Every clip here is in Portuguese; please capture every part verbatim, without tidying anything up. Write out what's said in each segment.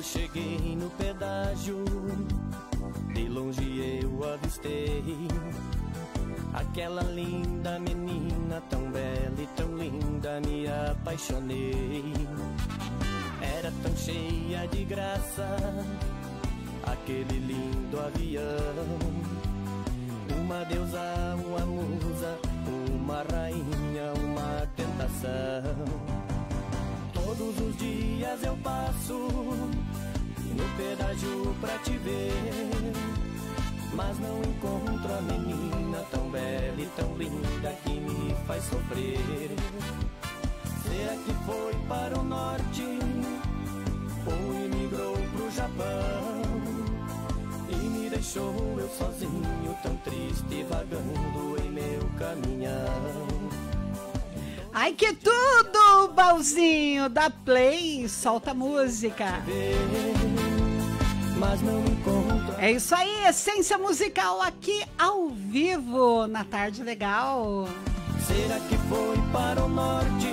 Quando cheguei no pedágio, de longe eu avistei aquela linda menina, tão bela e tão linda, me apaixonei. Era tão cheia de graça aquele lindo avião, uma deusa, uma musa, uma rainha, uma tentação. Todos os dias eu passo no pedágio pra te ver, mas não encontro a menina tão bela e tão linda que me faz sofrer. Será que foi para o norte ou imigrou pro Japão e me deixou eu sozinho, tão triste, vagando em meu caminhão? Ai, que tudo, Balzinho, dá play, solta a música. Mas não encontro. É isso aí, Essência Musical aqui ao vivo, na Tarde Legal. Será que foi para o norte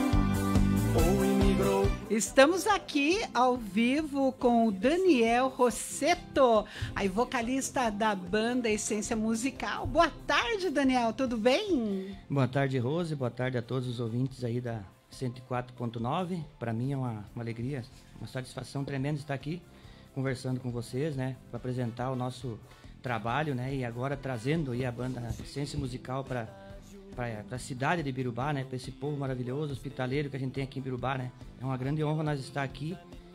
ou imigrou? Estamos aqui ao vivo com o Daniel Rossetto, aí vocalista da banda Essência Musical. Boa tarde, Daniel, tudo bem? Boa tarde, Rose, boa tarde a todos os ouvintes aí da cento e quatro ponto nove. Para mim é uma, uma alegria, uma satisfação tremenda estar aqui conversando com vocês, né, para apresentar o nosso trabalho, né, e agora trazendo aí a banda Essência Musical para para a cidade de Birubá, né, para esse povo maravilhoso, hospitaleiro que a gente tem aqui em Birubá, né. É uma grande honra nós estar aqui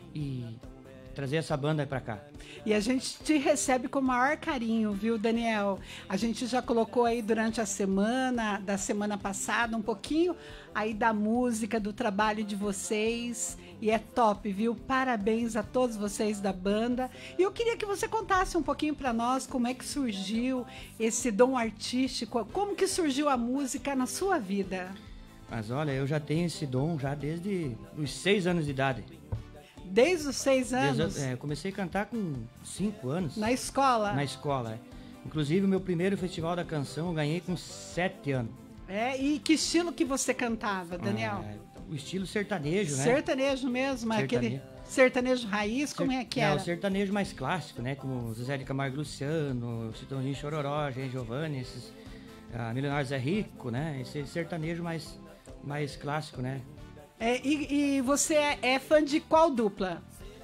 e trazer essa banda aí para cá. E a gente te recebe com o maior carinho, viu, Daniel? A gente já colocou aí durante a semana, da semana passada, um pouquinho aí da música, do trabalho de vocês, e é top, viu? Parabéns a todos vocês da banda. E eu queria que você contasse um pouquinho para nós como é que surgiu esse dom artístico, como que surgiu a música na sua vida. Mas olha, eu já tenho esse dom já desde os seis anos de idade. Desde os seis anos? Desde, é, eu comecei a cantar com cinco anos. Na escola? Na escola, é. Inclusive, o meu primeiro festival da canção eu ganhei com sete anos. É, e que estilo que você cantava, Daniel? Ah, o estilo sertanejo, né? Sertanejo mesmo, sertanejo. Aquele sertanejo raiz, como é que era? Não, o sertanejo mais clássico, né? Como Zezé de Camargo e Luciano, Chitãozinho Chororó, Gen Giovanni, esses, ah, Milionários é Rico, né? Esse sertanejo mais, mais clássico, né? É, e, e você é, é fã de qual dupla?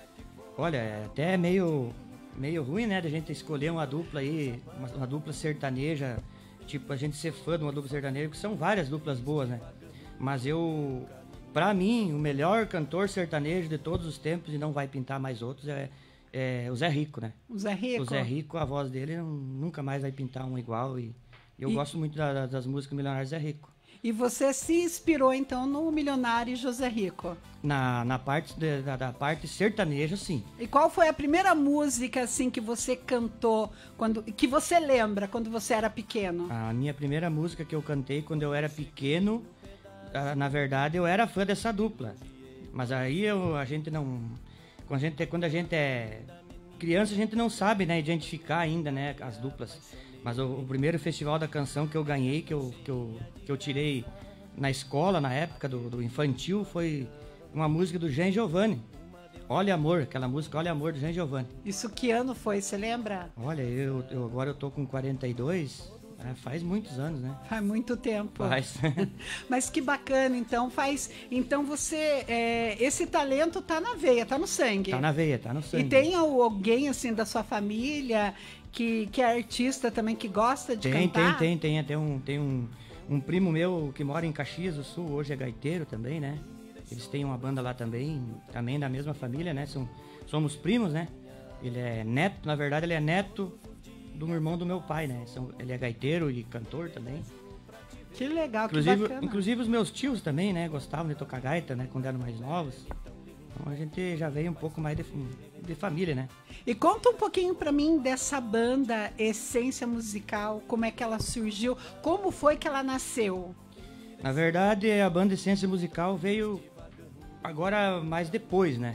Olha, é até meio, meio ruim, né, da gente escolher uma dupla aí, uma, uma dupla sertaneja, tipo, a gente ser fã de uma dupla sertaneja, porque são várias duplas boas, né? Mas eu, pra mim, o melhor cantor sertanejo de todos os tempos, e não vai pintar mais outros, é, é o Zé Rico, né? O Zé Rico? O Zé Rico, a voz dele não, nunca mais vai pintar um igual, e eu e... gosto muito da, das músicas Milionários Zé Rico. E você se inspirou, então, no Milionário José Rico? Na, na parte de, da, da parte sertaneja, sim. E qual foi a primeira música, assim, que você cantou, quando, que você lembra, quando você era pequeno? A minha primeira música que eu cantei quando eu era pequeno, na verdade, eu era fã dessa dupla. Mas aí eu, a gente não... Quando a gente, quando a gente é criança, a gente não sabe, né, identificar ainda, né, as duplas. Mas o, o primeiro festival da canção que eu ganhei, que eu, que eu, que eu tirei na escola, na época do, do infantil, foi uma música do Gen Giovanni. Olha Amor, aquela música Olha Amor do Gen Giovanni. Isso que ano foi, você lembra? Olha, eu, eu agora eu tô com quarenta e dois, é, faz muitos anos, né? Faz muito tempo. Faz. Mas que bacana, então faz... Então você, é, esse talento tá na veia, tá no sangue. Tá na veia, tá no sangue. E tem alguém, assim, da sua família... Que, que é artista também, que gosta de tem, cantar? Tem, tem, tem. Até um, tem um, um primo meu que mora em Caxias do Sul, hoje é gaiteiro também, né? Eles têm uma banda lá também, também da mesma família, né? São, somos primos, né? Ele é neto, na verdade ele é neto do irmão do meu pai, né? São, ele é gaiteiro e cantor também. Que legal, inclusive, que bacana. Inclusive os meus tios também, né? Gostavam de tocar gaita, né? Quando eram mais novos. Então a gente já veio um pouco mais de, de família, né? E conta um pouquinho pra mim dessa banda Essência Musical, como é que ela surgiu, como foi que ela nasceu? Na verdade, a banda Essência Musical veio agora mais depois, né?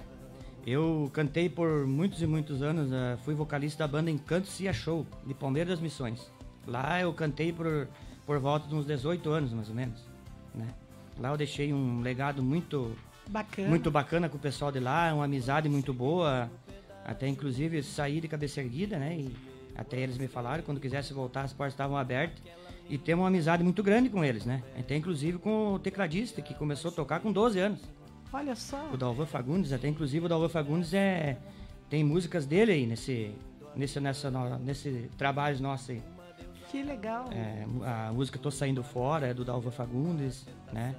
Eu cantei por muitos e muitos anos, uh, fui vocalista da banda Encanto Cia Show, de Palmeiras das Missões. Lá eu cantei por, por volta de uns dezoito anos, mais ou menos, né? Lá eu deixei um legado muito, Bacana. Muito bacana com o pessoal de lá, uma amizade muito boa. Até inclusive saí de cabeça erguida, né? E até eles me falaram, quando quisesse voltar, as portas estavam abertas. E temos uma amizade muito grande com eles, né? Até inclusive com o tecladista, que começou a tocar com doze anos. Olha só. O Dalvan Fagundes, até inclusive o Dalvan Fagundes é, tem músicas dele aí nesse, nesse, nessa, nesse trabalho nosso aí. Que legal. É, a música Tô Saindo Fora é do Dalvan Fagundes, né?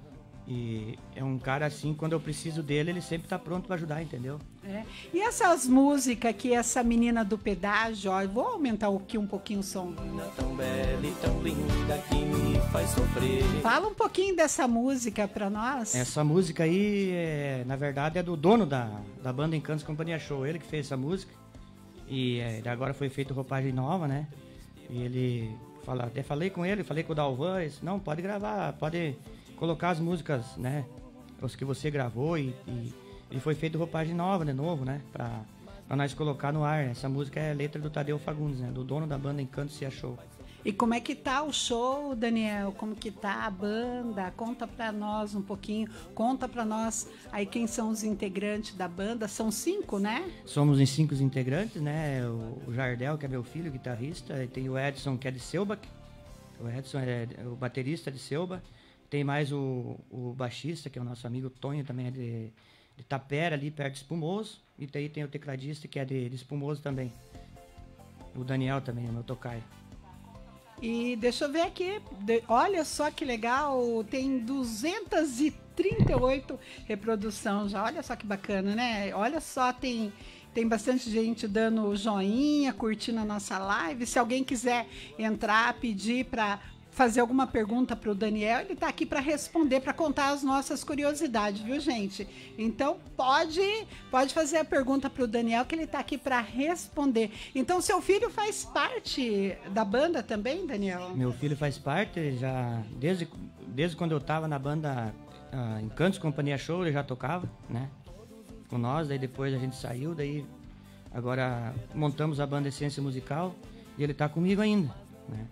E é um cara assim, quando eu preciso dele, ele sempre tá pronto para ajudar, entendeu? É. E essas músicas que essa menina do pedágio, ó, eu vou aumentar aqui um pouquinho o som. Tão bela e tão linda que me faz sofrer. Fala um pouquinho dessa música para nós. Essa música aí, é, na verdade, é do dono da, da banda Encantos Companhia Show, ele que fez essa música. E é, agora foi feita roupagem nova, né? E ele, fala, até falei com ele, falei com o Dalvan, ele disse, não, pode gravar, pode colocar as músicas, né? Os que você gravou e, e, e foi feito roupagem nova, de novo, né? Pra, pra nós colocar no ar. Essa música é letra do Tadeu Fagundes, né? Do dono da banda Encantos Companhia Show. E como é que tá o show, Daniel? Como que tá a banda? Conta pra nós um pouquinho. Conta pra nós aí quem são os integrantes da banda. São cinco, né? Somos em cinco integrantes, né? O, o Jardel, que é meu filho, guitarrista. E tem o Edson, que é de Selbach. O Edson é o baterista de Selbach. Tem mais o, o baixista, que é o nosso amigo Tonho, também é de, de Tapera, ali perto de Espumoso. E daí tem o tecladista, que é de, de Espumoso também. O Daniel também, é meu tocaio. E deixa eu ver aqui, de, olha só que legal, tem duzentas e trinta e oito reproduções já, olha só que bacana, né? Olha só, tem, tem bastante gente dando joinha, curtindo a nossa live. Se alguém quiser entrar, pedir para fazer alguma pergunta para o Daniel, ele está aqui para responder, para contar as nossas curiosidades, viu, gente? Então, pode, pode fazer a pergunta para o Daniel, que ele está aqui para responder. Então, seu filho faz parte da banda também, Daniel? Meu filho faz parte, já desde, desde quando eu estava na banda uh, Encantos Companhia Show, ele já tocava, né? Com nós, daí depois a gente saiu, daí agora montamos a banda Essência Musical e ele está comigo ainda, né?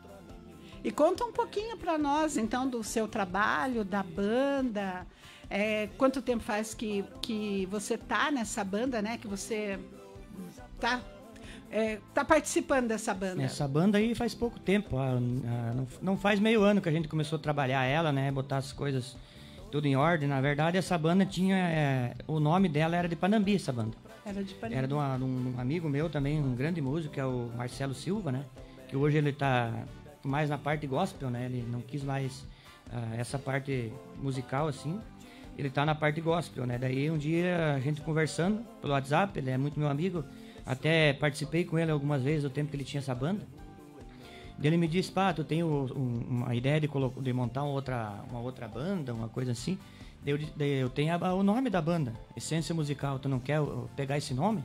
E conta um pouquinho para nós, então, do seu trabalho, da banda. É, quanto tempo faz que, que você tá nessa banda, né? Que você tá, é, tá participando dessa banda? Essa banda aí faz pouco tempo. Ah, ah, não, não faz meio ano que a gente começou a trabalhar ela, né? Botar as coisas tudo em ordem. Na verdade, essa banda tinha... É, o nome dela era de Panambi, essa banda. Era de Panambi. Era de, uma, de um amigo meu também, um grande músico, que é o Marcelo Silva, né? Que hoje ele tá... mais na parte gospel, né? Ele não quis mais uh, essa parte musical, assim. Ele tá na parte gospel, né? Daí um dia a gente conversando pelo WhatsApp, ele é muito meu amigo. Até participei com ele algumas vezes no tempo que ele tinha essa banda. Daí ele me disse, pá, tu tem um, uma ideia de, de montar uma outra, uma outra banda, uma coisa assim. Daí eu, daí eu tenho a, o nome da banda, Essência Musical. Tu não quer pegar esse nome?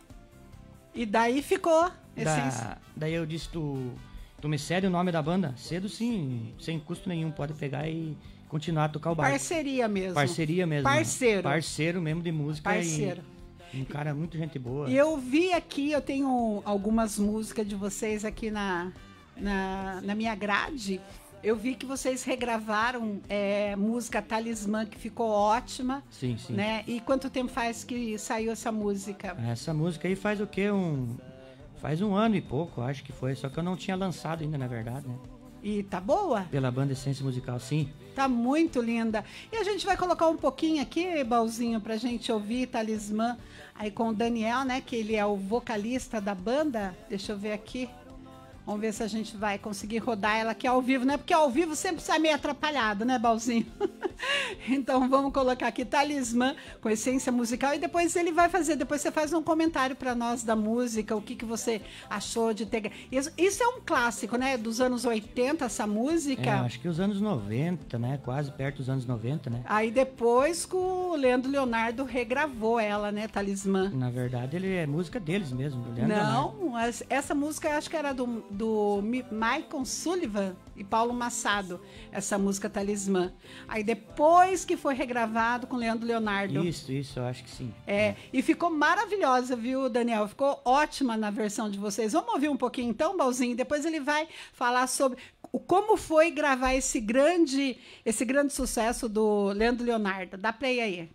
E daí ficou Essência. Da, daí eu disse, tu... Tu me cede o nome da banda? Cedo sim, sem custo nenhum, pode pegar e continuar a tocar o barco. Parceria mesmo. Parceria mesmo. Parceiro. Parceiro mesmo de música. Parceiro. E um cara muito gente boa. E eu vi aqui, eu tenho algumas músicas de vocês aqui na, na, na minha grade. Eu vi que vocês regravaram é, música Talismã, que ficou ótima. Sim, sim. Né? E quanto tempo faz que saiu essa música? Essa música aí faz o quê? Um... Faz um ano e pouco, acho que foi. Só que eu não tinha lançado ainda, na verdade, né? E tá boa? Pela banda Essência Musical, sim. Tá muito linda. E a gente vai colocar um pouquinho aqui, Balzinho, pra gente ouvir Talismã aí com o Daniel, né? Que ele é o vocalista da banda. Deixa eu ver aqui. Vamos ver se a gente vai conseguir rodar ela aqui ao vivo, né? Porque ao vivo sempre sai meio atrapalhado, né, Balzinho? Então vamos colocar aqui Talismã com Essência Musical e depois ele vai fazer, depois você faz um comentário para nós da música, o que, que você achou de ter... Isso, isso é um clássico, né? Dos anos oitenta, essa música. É, acho que os anos noventa, né? Quase perto dos anos noventa, né? Aí depois que o Leandro Leonardo regravou ela, né, Talismã. Na verdade, ele é música deles mesmo, do Leandro Não, Leonardo. Essa música eu acho que era do, do Michael Sullivan e Paulo Massado, essa música Talismã. Aí depois que foi regravado com Leandro Leonardo. Isso, isso, eu acho que sim. É, é. E ficou maravilhosa, viu, Daniel? Ficou ótima na versão de vocês. Vamos ouvir um pouquinho então, Balzinho? Depois ele vai falar sobre o como foi gravar esse grande, esse grande sucesso do Leandro Leonardo. Dá play aí.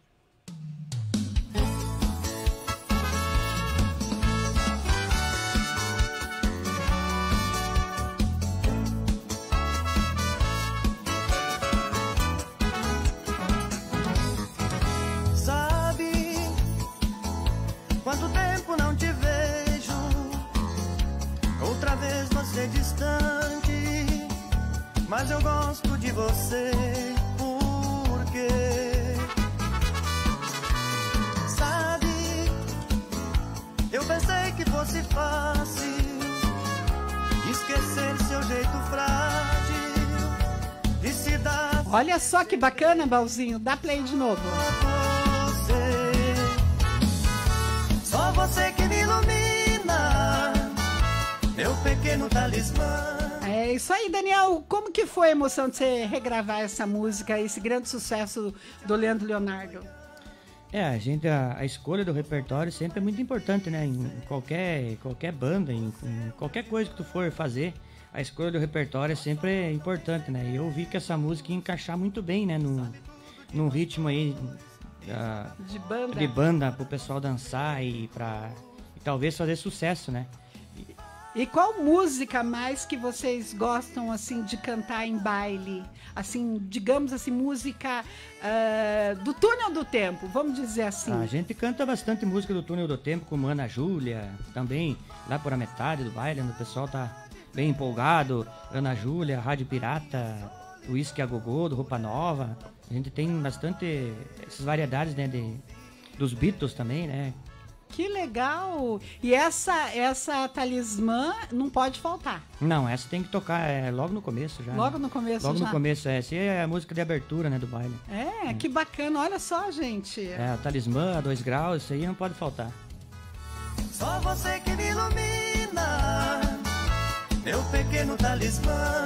Quanto tempo não te vejo, outra vez você distante, mas eu gosto de você, porque sabe, eu pensei que fosse fácil esquecer seu jeito frágil de se dar. Olha só que bacana, Balzinho, dá play de novo. Só você que me ilumina, meu pequeno talismã. É isso aí, Daniel. Como que foi a emoção de você regravar essa música, esse grande sucesso do Leandro Leonardo? É, a gente, a, a escolha do repertório sempre é muito importante, né? Em qualquer, qualquer banda, em, em qualquer coisa que tu for fazer, a escolha do repertório é sempre importante, né? E eu vi que essa música ia encaixar muito bem, né? No, num ritmo aí... Uh, de banda de banda pro pessoal dançar e para talvez fazer sucesso, né? E qual música mais que vocês gostam assim de cantar em baile? Assim, digamos assim, música uh, do Túnel do Tempo, vamos dizer assim. A gente canta bastante música do Túnel do Tempo, como Ana Júlia, também lá por a metade do baile, onde o pessoal tá bem empolgado. Ana Júlia, Rádio Pirata, Whisky a Gogô, do Roupa Nova. A gente tem bastante essas variedades, né, de, dos Beatles também, né? Que legal! E essa, essa talismã não pode faltar. Não, essa tem que tocar é, logo no começo já. Logo né? no começo Logo já? no começo, é. Essa é a música de abertura, né, do baile. É, é. Que bacana. Olha só, gente. É, a talismã, a dois graus, isso aí não pode faltar. Só você que me ilumina, meu pequeno talismã.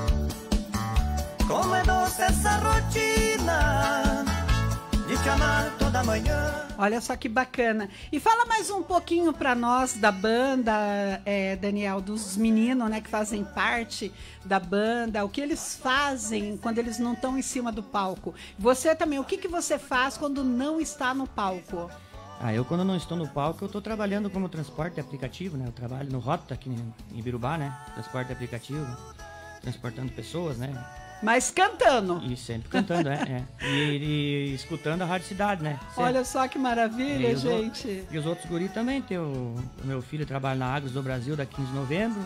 Como é doce essa rotina de te amar toda manhã. Olha só que bacana. E fala mais um pouquinho para nós da banda, é, Daniel, dos meninos, né, que fazem parte da banda, o que eles fazem quando eles não estão em cima do palco. Você também, o que, que você faz quando não está no palco? Ah, eu quando não estou no palco, eu estou trabalhando como transporte aplicativo, né? Eu trabalho no Rota aqui em Ibirubá, né? Transporte aplicativo, transportando pessoas, né? Mas cantando. E sempre cantando, é. é. E, e escutando a Rádio Cidade, né? Sempre. Olha só que maravilha, e gente. O, e os outros guris também. Tem o, o meu filho trabalha na Agros do Brasil, da quinze de novembro.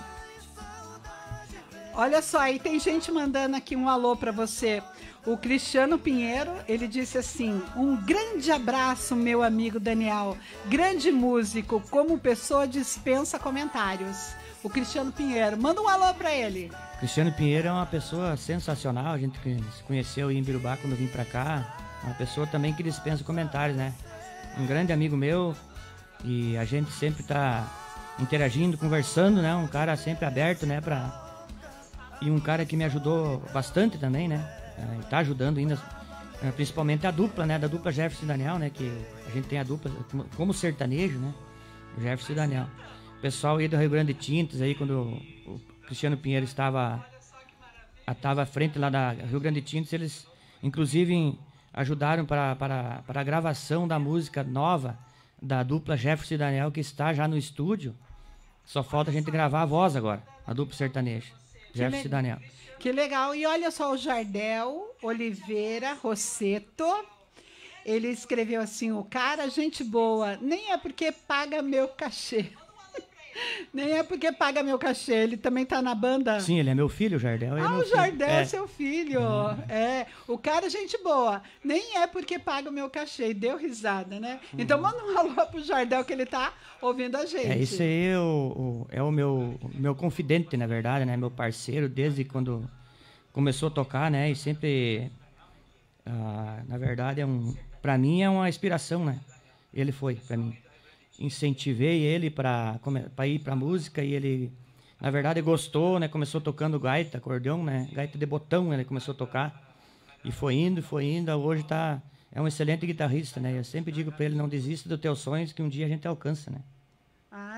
Olha só, aí tem gente mandando aqui um alô para você. O Cristiano Pinheiro, ele disse assim: um grande abraço, meu amigo Daniel. Grande músico, como pessoa dispensa comentários. O Cristiano Pinheiro, manda um alô para ele. Cristiano Pinheiro é uma pessoa sensacional, a gente se conheceu em Ibirubá quando eu vim pra cá, uma pessoa também que dispensa comentários, né? Um grande amigo meu e a gente sempre tá interagindo, conversando, né? Um cara sempre aberto, né? Pra... E um cara que me ajudou bastante também, né? E tá ajudando ainda, principalmente a dupla, né? Da dupla Jefferson e Daniel, né? Que a gente tem a dupla como sertanejo, né? Jefferson e Daniel. O pessoal aí do Rio Grande de Tintas, aí quando o Cristiano Pinheiro estava, estava à frente lá da Rio Grande de Tintas, eles inclusive ajudaram para, para, para a gravação da música nova da dupla Jefferson e Daniel, que está já no estúdio. Só falta a gente gravar a voz agora, a dupla sertaneja, Jefferson e Daniel. Que legal. E olha só, o Jardel Oliveira Rosseto, ele escreveu assim: o cara, gente boa, nem é porque paga meu cachê. Nem é porque paga meu cachê, ele também tá na banda. Sim, ele é meu filho, o Jardel. Ah, é meu o Jardel filho. é seu filho. Uhum. É, o cara, gente boa. Nem é porque paga o meu cachê. Deu risada, né? Uhum. Então manda um alô pro Jardel que ele tá ouvindo a gente. É, esse aí é o, o, é o meu, meu confidente, na verdade, né? Meu parceiro, desde quando começou a tocar, né? E sempre, ah, na verdade, é um, pra mim é uma inspiração, né? Ele foi, pra mim. Incentivei ele para ir para música e ele, na verdade, gostou, né? Começou tocando gaita, acordeão, né? Gaita de botão, né? Ele começou a tocar e foi indo, foi indo. Hoje tá, é um excelente guitarrista, né? Eu sempre digo para ele, não desista dos teus sonhos que um dia a gente alcança, né? Ah,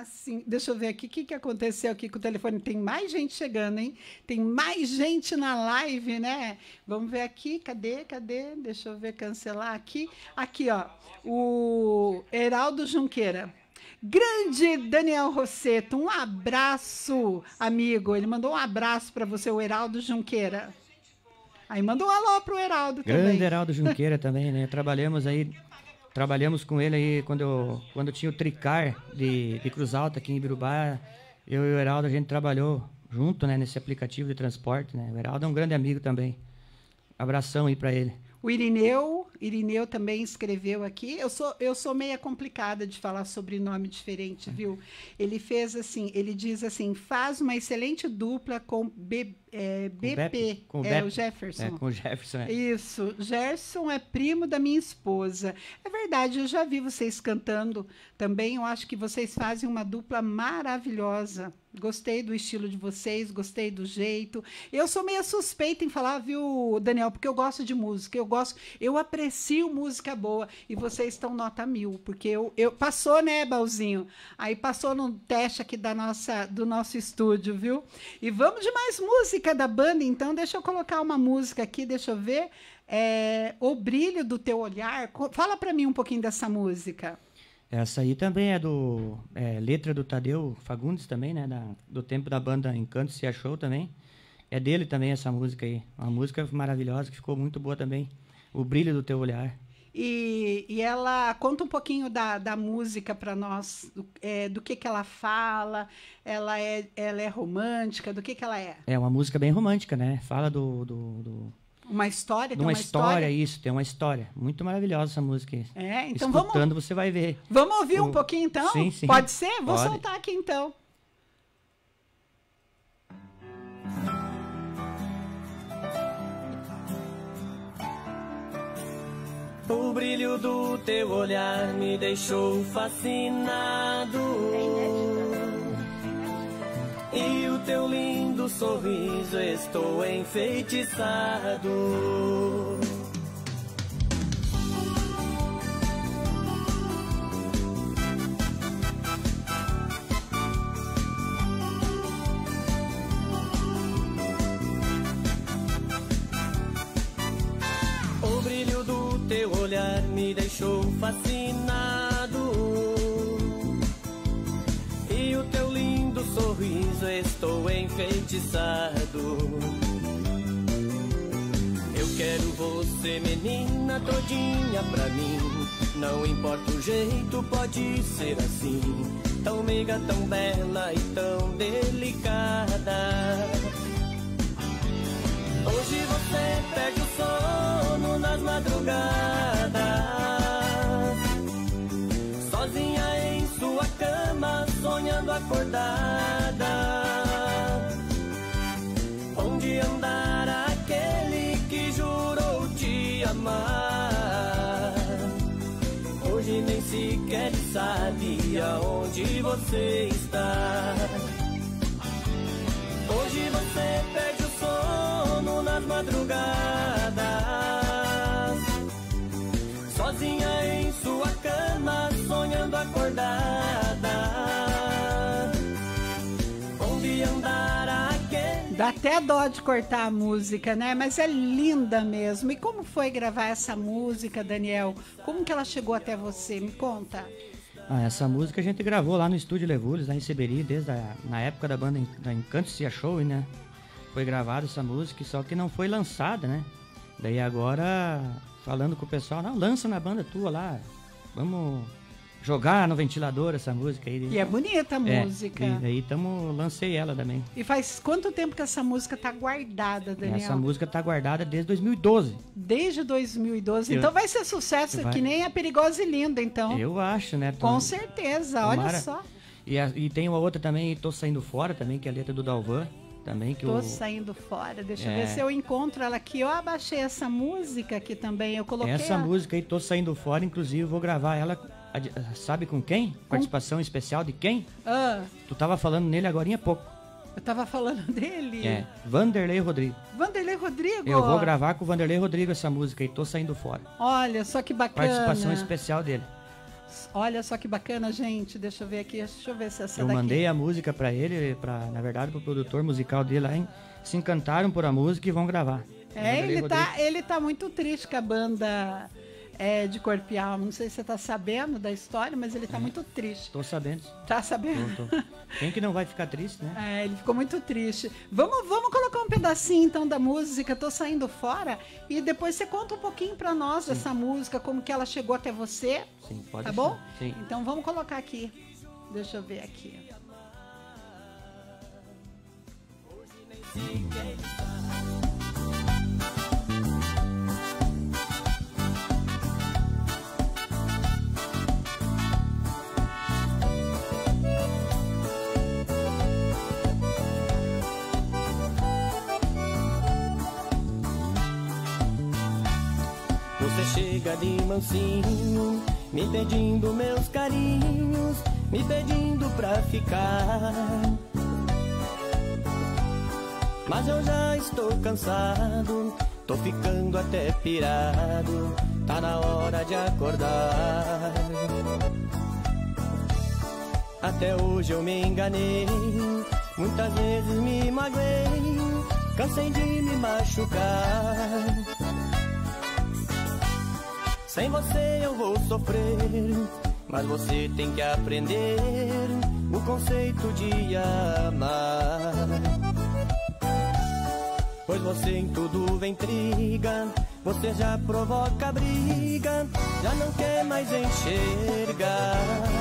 Ah, sim. Deixa eu ver aqui o que, que aconteceu aqui com o telefone. Tem mais gente chegando, hein? Tem mais gente na live, né? Vamos ver aqui. Cadê? Cadê? Deixa eu ver, cancelar aqui. Aqui, ó. O Heraldo Junqueira. Grande Daniel Rosseto, um abraço, amigo. Ele mandou um abraço para você, o Heraldo Junqueira. Aí mandou um alô pro Heraldo também. Grande Heraldo Junqueira também, né? Trabalhamos aí, trabalhamos com ele aí quando eu, quando eu tinha o Tricar de, de Cruz Alta aqui em Ibirubá. Eu e o Heraldo, a gente trabalhou junto, né, nesse aplicativo de transporte, né? O Heraldo é um grande amigo também. Abração aí para ele. O Irineu, Irineu também escreveu aqui. Eu sou, eu sou meia complicada de falar sobre nome diferente, viu? Ele fez assim, ele diz assim, faz uma excelente dupla com B, é, B P, com o é Beppe. o Jefferson. É, com o Jefferson. É. Isso, Gerson é primo da minha esposa. É verdade, eu já vi vocês cantando também. Eu acho que vocês fazem uma dupla maravilhosa. Gostei do estilo de vocês, gostei do jeito. Eu sou meio suspeita em falar, viu, Daniel, porque eu gosto de música. Eu gosto, eu aprecio música boa. E vocês estão nota mil, porque eu, eu passou, né, Balzinho? Aí passou no teste aqui da nossa, do nosso estúdio, viu? E vamos de mais música da banda, então. Deixa eu colocar uma música aqui, deixa eu ver. É, O Brilho do Teu Olhar. Fala para mim um pouquinho dessa música. Essa aí também é do é, letra do Tadeu Fagundes também, né? Da, do tempo da banda Encanto Se Achou também. É dele também essa música aí. Uma música maravilhosa que ficou muito boa também. O Brilho do Teu Olhar. E, e ela conta um pouquinho da, da música para nós, do, é, do que, que ela fala, ela é, ela é romântica, do que, que ela é? É uma música bem romântica, né? Fala do... do, do... Uma história, de tem uma, uma história, história, isso, tem uma história. Muito maravilhosa essa música aí. É, então Escutando, vamos, você vai ver. Vamos ouvir o... um pouquinho então? Sim, sim. Pode ser? Vou Pode. soltar aqui então. O brilho do teu olhar me deixou fascinado. E o teu lindo sorriso estou enfeitiçado. O brilho do teu olhar me deixou fascinado. E o teu lindo sorriso estou enfeitiçado. Eu quero você, menina, todinha pra mim. Não importa o jeito, pode ser assim. Tão meiga, tão bela e tão delicada. Hoje você perde o sono nas madrugadas, sozinha em sua cama, sonhando acordada. Onde andará aquele que jurou te amar? Hoje nem sequer sabe aonde você está. Hoje você perde o sono nas madrugadas, sozinha em sua cama, sonhando acordada. Onde andará aquele... Dá até dó de cortar a música, né? Mas é linda mesmo. E como foi gravar essa música, Daniel? Como que ela chegou até você? Me conta. Ah, essa música a gente gravou lá no Estúdio Levures, lá em Seberi, desde a na época da banda da Encanto Se Achou, né? Foi gravada essa música, só que não foi lançada, né? Daí agora, falando com o pessoal, não, lança na banda tua lá, vamos jogar no ventilador essa música aí. E é bonita a É, música. E daí tamo, lancei ela também. E faz quanto tempo que essa música tá guardada, Daniel? Essa música tá guardada desde dois mil e doze. Desde dois mil e doze. Eu- Então vai ser sucesso, Vai. que nem a Perigosa e Linda, então. Eu acho, né? Com Tô- certeza, olha Tomara. só. E, a- e tem uma outra também, Tô Saindo Fora também, que é a letra do Dalvan, também, que Tô o... saindo fora. Deixa eu É. ver se eu encontro ela aqui. Eu abaixei essa música aqui também. Eu coloquei Essa a... música aí, Tô Saindo Fora, inclusive, vou gravar ela, ad- sabe com quem? Participação especial de quem? Ah, Tu tava falando nele agora há pouco. eu tava falando dele. É, Vanderlei Rodrigo. Vanderlei Rodrigo. Eu vou gravar com o Vanderlei Rodrigo essa música aí, Tô Saindo Fora. Olha, só que bacana. Participação especial dele. Olha só que bacana, gente. Deixa eu ver aqui, deixa eu ver se essa Eu daqui... mandei a música pra ele, pra, na verdade, pro produtor musical dele lá, hein? Se encantaram por a música e vão gravar. É, ele tá, ele tá muito triste com a banda é, de Corpo e Alma. Não sei se você tá sabendo da história, mas ele tá é. muito triste. Tô sabendo. Tá sabendo? Tô, tô. Quem que não vai ficar triste, né? É, ele ficou muito triste. Vamos, vamos colocar um pedacinho, então, da música Tô Saindo Fora, e depois você conta um pouquinho pra nós Sim. dessa música, como que ela chegou até você. Sim, pode Tá ser. bom? Sim. Então, vamos colocar aqui. Deixa eu ver aqui. Hoje nem sei quem está. Você chega de mansinho, me pedindo meus carinhos, me pedindo pra ficar. Mas eu já estou cansado, tô ficando até pirado, tá na hora de acordar. Até hoje eu me enganei, muitas vezes me magoei, cansei de me machucar. Sem você eu vou sofrer, mas você tem que aprender o conceito de amar. Pois você em tudo vem intriga, você já provoca briga, já não quer mais enxergar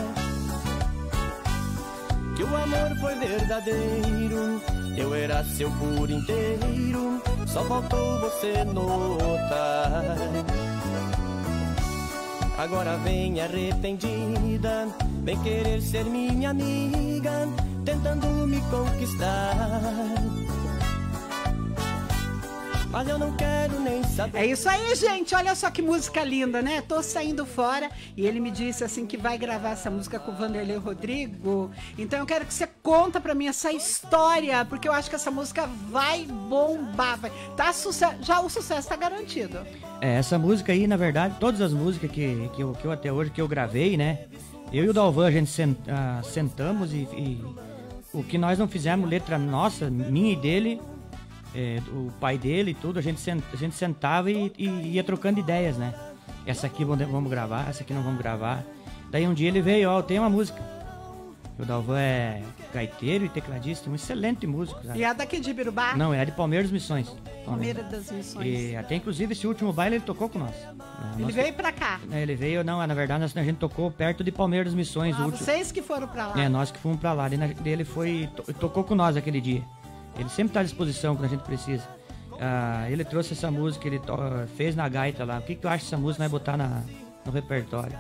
que o amor foi verdadeiro, eu era seu por inteiro, só faltou você notar. Agora vem arrependida, vem querer ser minha amiga, tentando me conquistar. Mas eu não quero nem saber. É isso aí, gente. Olha só que música linda, né? Tô Saindo Fora. E ele me disse assim que vai gravar essa música com o Vanderlei Rodrigo. Então eu quero que você conta pra mim essa história, porque eu acho que essa música vai bombar. Vai... Tá sucesso. Já o sucesso tá garantido. É, essa música aí, na verdade, todas as músicas que, que, eu, que eu até hoje que eu gravei, né? Eu e o Dalvan, a gente sent, uh, sentamos e, e o que nós não fizemos, letra nossa, minha e dele, é, o pai dele e tudo, a gente, sent, a gente sentava e, e ia trocando ideias, né? Essa aqui vamos gravar, essa aqui não vamos gravar. Daí um dia ele veio, ó, tem uma música. O Dalvan é gaiteiro e tecladista, um excelente músico. Sabe? E é daqui de Ibirubá? Não, é de Palmeiras Missões. Palmeiras das Missões. E até inclusive esse último baile ele tocou com nós. Ele nós veio pra cá? Ele veio, não, na verdade a gente tocou perto de Palmeiras Missões. Ah, último. Vocês que foram pra lá? É, nós que fomos pra lá. Ele foi, to, tocou com nós aquele dia. Ele sempre tá à disposição quando a gente precisa. Ah, ele trouxe essa música, ele to, fez na gaita lá. O que, que tu acha dessa música vai botar na, no repertório?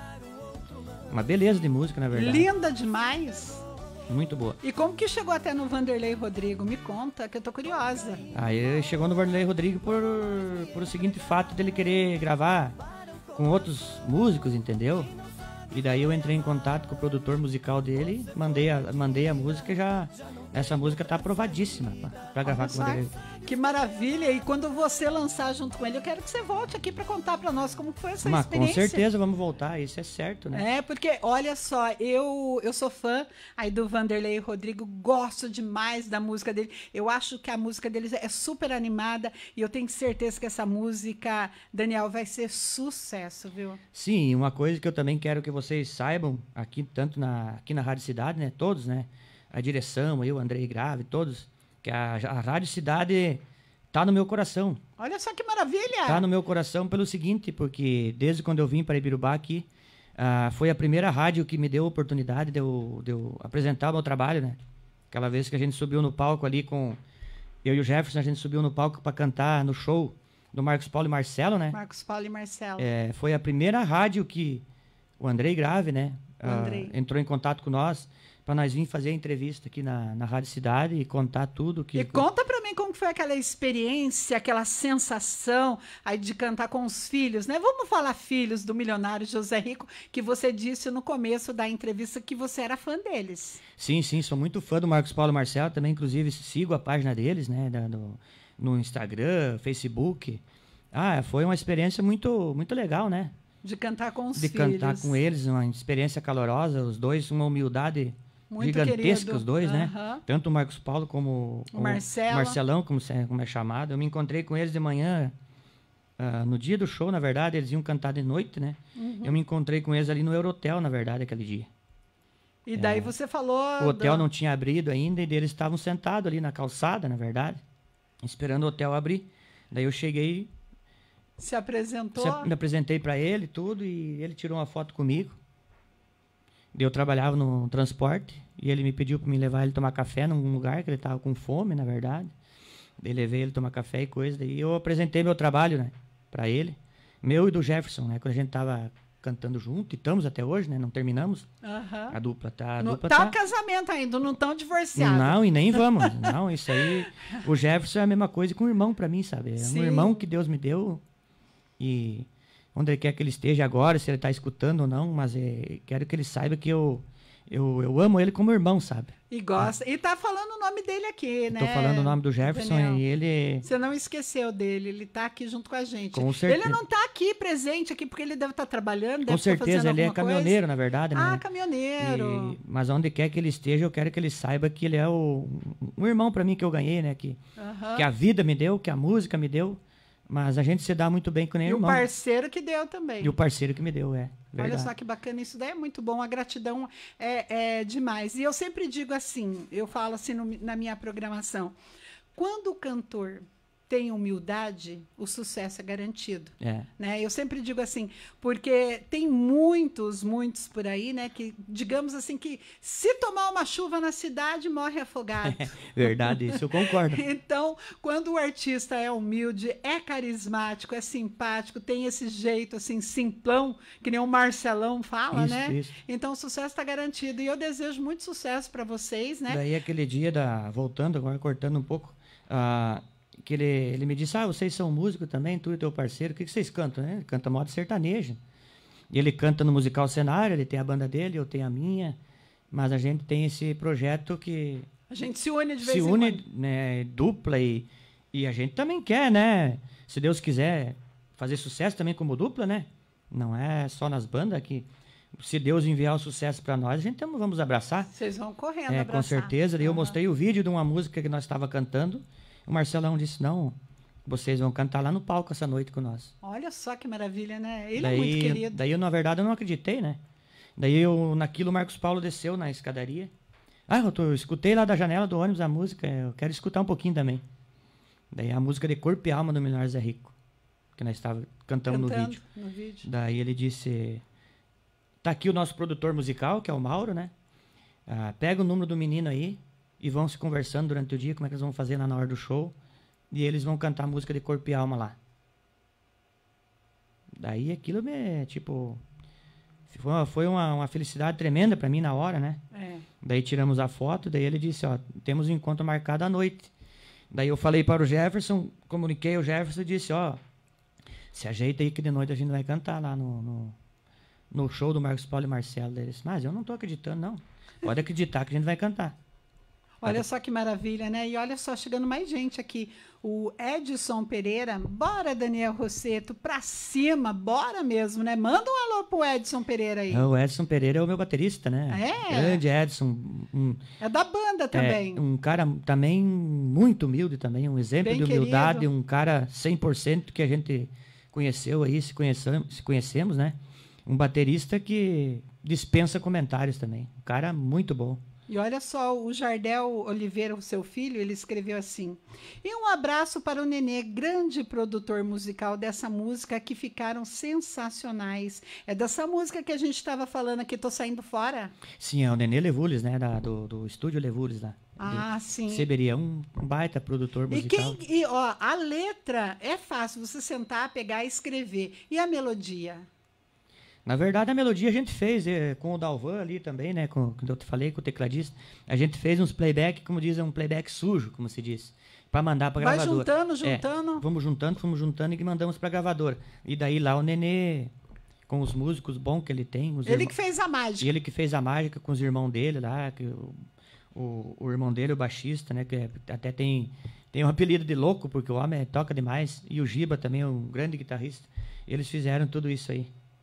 Uma beleza de música, na verdade. Linda demais. Muito boa. E como que chegou até no Vanderlei Rodrigo? Me conta, que eu tô curiosa. Aí chegou no Vanderlei Rodrigo por, por o seguinte fato dele querer gravar com outros músicos, entendeu? E daí eu entrei em contato com o produtor musical dele, mandei a, mandei a música e já... Essa música tá aprovadíssima pra, pra gravar com o Vanderlei. Que maravilha! E quando você lançar junto com ele, eu quero que você volte aqui pra contar pra nós como foi essa Mas, experiência. com certeza vamos voltar, isso é certo, né? É, porque, olha só, eu, eu sou fã aí do Vanderlei Rodrigo, gosto demais da música dele. Eu acho que a música deles é super animada e eu tenho certeza que essa música, Daniel, vai ser sucesso, viu? Sim, uma coisa que eu também quero que vocês saibam, aqui, tanto na, aqui na Rádio Cidade, né? Todos, né? A direção, eu, Andrei Grave, todos, que a, a Rádio Cidade tá no meu coração. Olha só que maravilha! Tá no meu coração pelo seguinte, porque desde quando eu vim para Ibirubá aqui, uh, foi a primeira rádio que me deu a oportunidade de eu, de eu apresentar o meu trabalho, né? Aquela vez que a gente subiu no palco ali com... Eu e o Jefferson, a gente subiu no palco para cantar no show do Marcos Paulo e Marcelo, né? Marcos Paulo e Marcelo. É, foi a primeira rádio que o Andrei Grave, né? O Andrei. Uh, entrou em contato com nós para nós vir fazer a entrevista aqui na, na Rádio Cidade e contar tudo. Que... E conta pra mim como foi aquela experiência, aquela sensação aí de cantar com os filhos, né? Vamos falar filhos do milionário José Rico, que você disse no começo da entrevista que você era fã deles. Sim, sim, sou muito fã do Marcos Paulo e Marcelo, também inclusive sigo a página deles, né? Da, no, no Instagram, Facebook. Ah, foi uma experiência muito, muito legal, né? De cantar com os de filhos. De cantar com eles, uma experiência calorosa, os dois, uma humildade muito gigantesca, querido. os dois, uhum. né? Tanto o Marcos Paulo como o, o Marcelo. Marcelão, como, como é chamado. Eu me encontrei com eles de manhã, uh, no dia do show, na verdade, eles iam cantar de noite, né? Uhum. Eu me encontrei com eles ali no Eurotel, na verdade, aquele dia. E daí é, você falou... O hotel do... não tinha abrido ainda, e eles estavam sentados ali na calçada, na verdade, esperando o hotel abrir. Daí eu cheguei... Se apresentou? Se, me apresentei para ele tudo, e ele tirou uma foto comigo. Eu trabalhava no transporte e ele me pediu para me levar ele tomar café num lugar que ele estava com fome, na verdade. Daí levei ele tomar café e coisa. Daí eu apresentei meu trabalho, né, para ele. Meu e do Jefferson, né, quando a gente tava cantando junto, e estamos até hoje, né, não terminamos. Uhum. A dupla tá... A no, dupla tá, tá casamento ainda, não estão divorciados. Não, e nem vamos. Não, isso aí... O Jefferson é a mesma coisa que um irmão para mim, sabe? É Sim. um irmão que Deus me deu e... onde ele quer que ele esteja agora, se ele está escutando ou não, mas é, quero que ele saiba que eu, eu, eu amo ele como irmão, sabe? E gosta. É. E tá falando o nome dele aqui, né? Tô falando o nome do Jefferson, Daniel. E ele... Você não esqueceu dele, ele tá aqui junto com a gente. Com certeza. Ele não tá aqui presente aqui porque ele deve estar tá trabalhando, deve Com certeza, tá ele é caminhoneiro, coisa. Na verdade, né? Ah, caminhoneiro. E, mas onde quer que ele esteja, eu quero que ele saiba que ele é o, um irmão para mim que eu ganhei, né? Que, uh-huh. que a vida me deu, que a música me deu. Mas a gente se dá muito bem com nem E irmão. o parceiro que deu também. E o parceiro que me deu, é. Verdade. Olha só que bacana, isso daí é muito bom, a gratidão é, é demais. E eu sempre digo assim, eu falo assim no, na minha programação, quando o cantor tem humildade, o sucesso é garantido. É. Né? Eu sempre digo assim, porque tem muitos, muitos por aí, né, que digamos assim que se tomar uma chuva na cidade, morre afogado. É, verdade, isso eu concordo. Então, quando o artista é humilde, é carismático, é simpático, tem esse jeito assim, simplão, que nem o Marcelão fala, isso, né? Isso. Então, o sucesso está garantido. E eu desejo muito sucesso para vocês, né? Daí aquele dia, da, voltando agora, cortando um pouco, uh, que ele, ele me disse, ah, vocês são músicos também, tu e teu parceiro, o que, que vocês cantam? Né? Ele canta moda sertaneja. E ele canta no musical Cenário, ele tem a banda dele, eu tenho a minha, mas a gente tem esse projeto que... A gente se une de vez se em une, quando. Né, dupla, e, e a gente também quer, né? Se Deus quiser fazer sucesso também como dupla, né? Não é só nas bandas que... Se Deus enviar o sucesso para nós, a gente tamo, vamos abraçar. Vocês vão correndo é, abraçar. Com certeza. Daí uhum. eu mostrei o vídeo de uma música que nós estava cantando. O Marcelão disse, não, vocês vão cantar lá no palco essa noite com nós. Olha só que maravilha, né? Ele daí, é muito querido. Daí, eu, na verdade, eu não acreditei, né? Daí, eu, naquilo, o Marcos Paulo desceu na escadaria. Ah, eu, tô, eu escutei lá da janela do ônibus a música, eu quero escutar um pouquinho também. Daí a música de Corpo e Alma do Milionário Zé Rico, que nós estávamos cantando, cantando no, vídeo. no vídeo. Daí ele disse, tá aqui o nosso produtor musical, que é o Mauro, né? Ah, pega o número do menino aí e vão se conversando durante o dia, como é que eles vão fazer lá na hora do show. E eles vão cantar a música de Corpo e Alma lá. Daí aquilo me, tipo... Foi uma, foi uma, uma felicidade tremenda pra mim na hora, né? É. Daí tiramos a foto, daí ele disse, ó, temos um encontro marcado à noite. Daí eu falei para o Jefferson, comuniquei ao Jefferson e disse, ó, se ajeita aí que de noite a gente vai cantar lá no, no, no show do Marcos Paulo e Marcelo. Daí ele disse, mas eu não tô acreditando, não. Pode acreditar que a gente vai cantar. Olha só que maravilha, né? E olha só, chegando mais gente aqui. O Edson Pereira, bora, Daniel Rosseto, pra cima, bora mesmo, né? Manda um alô pro Edson Pereira aí. O Edson Pereira é o meu baterista, né? É? Grande Edson. Um, é da banda também. É, um cara também muito humilde também, um exemplo Bem de humildade, querido. Um cara cem por cento que a gente conheceu aí, se conhecemos, se conhecemos, né? Um baterista que dispensa comentários também. Um cara muito bom. E olha só, o Jardel Oliveira, o seu filho, ele escreveu assim: e um abraço para o Nenê, grande produtor musical dessa música, que ficaram sensacionais. É dessa música que a gente estava falando aqui, Tô Saindo Fora? Sim, é o Nenê Levules, né? Da, do, do estúdio Levules lá. Ah, sim. Seberia, um, um baita produtor musical. E, quem, e ó, a letra é fácil, você sentar, pegar e escrever. E a melodia? Na verdade, a melodia a gente fez é, com o Dalvan ali também, né? Com, quando eu te falei, com o tecladista. A gente fez uns playback, como dizem, um playback sujo, como se diz, para mandar para gravadora. Vai juntando, juntando. É, vamos juntando, fomos juntando e mandamos para gravadora. E daí lá o Nenê, com os músicos bons que ele tem. Os ele irmão... que fez a mágica. E ele que fez a mágica com os irmãos dele lá, que o, o, o irmão dele, o baixista, né? Que é, até tem, tem um apelido de louco, porque o homem toca demais. E o Giba também é um grande guitarrista. Eles fizeram tudo isso aí.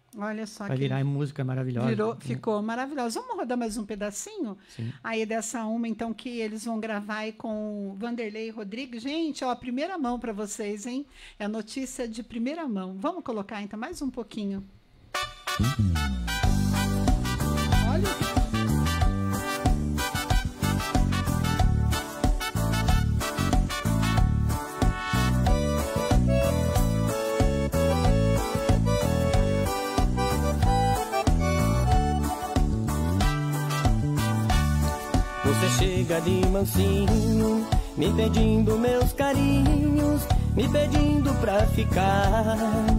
Olha só Vai que virar música maravilhosa. virou, né? ficou maravilhoso. Vamos rodar mais um pedacinho? Sim. Aí dessa uma, então, que eles vão gravar aí com o Vanderlei Rodrigues. Gente, ó, primeira mão para vocês, hein? É a notícia de primeira mão. Vamos colocar, então, mais um pouquinho. Olha. Você chega de mansinho, me pedindo meus carinhos, me pedindo pra ficar.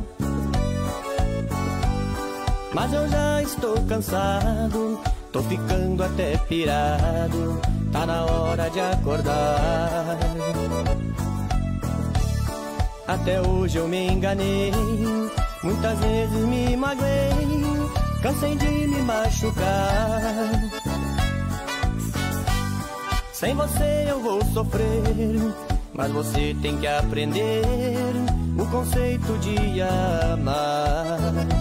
Mas eu já estou cansado, tô ficando até pirado, tá na hora de acordar. Até hoje eu me enganei, muitas vezes me magoei, cansei de me machucar. Sem você eu vou sofrer, mas você tem que aprender o conceito de amar.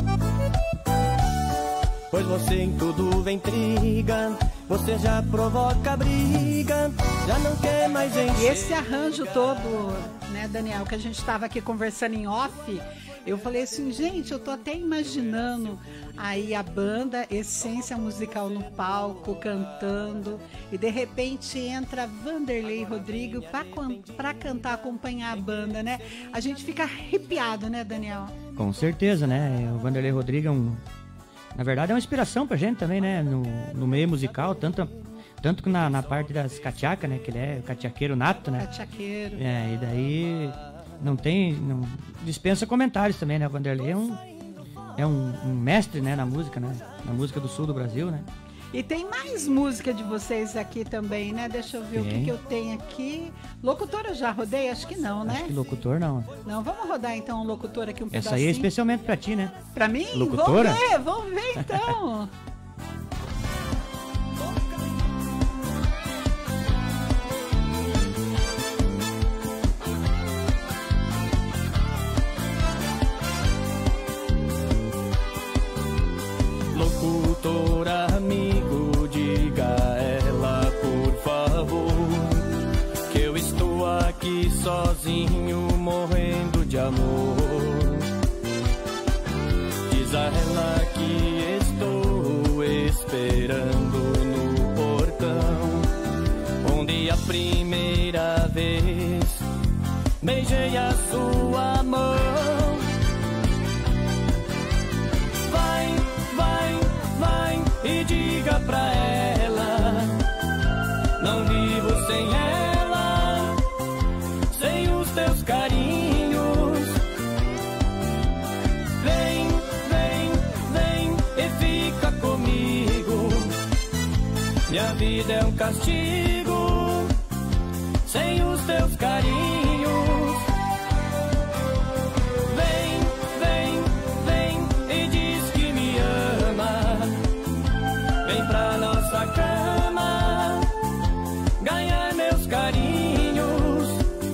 Pois você em tudo vem intriga, você já provoca briga, já não quer mais encher. E esse arranjo todo, né, Daniel, que a gente estava aqui conversando em off, eu falei assim, gente, eu tô até imaginando aí a banda, essência musical no palco, cantando, e de repente entra Vanderlei Rodrigues para cantar, acompanhar a banda, né? A gente fica arrepiado, né, Daniel? Com certeza, né? O Vanderlei Rodrigues é um... Na verdade é uma inspiração pra gente também, né? No, no meio musical, tanto, tanto que na, na parte das cachaca, né? Que ele é cachaqueiro nato, né? Cachaqueiro. É, e daí não tem... Não, dispensa comentários também, né? O Vanderlei é um... É um, um mestre, né, na música, né? Na música do sul do Brasil, né? E tem mais música de vocês aqui também, né? Deixa eu ver tem. o que, que eu tenho aqui. Locutor eu já rodei? Acho que não, né? Acho que locutor não. Não, vamos rodar então um locutor aqui um pedacinho. Essa aí é especialmente pra ti, né? Pra mim? Locutora? Vamos ver, vamos ver então. Locutor amigo, diga a ela por favor que eu estou aqui sozinho morrendo de amor. Diz a ela que estou esperando no portão onde a primeira vez beijei a sua mão. E diga pra ela, não vivo sem ela, sem os teus carinhos. Vem, vem, vem e fica comigo. Minha vida é um castigo, sem os teus carinhos. Vem, vem, vem e diz que me ama. Vem pra nossa cama ganhar meus carinhos.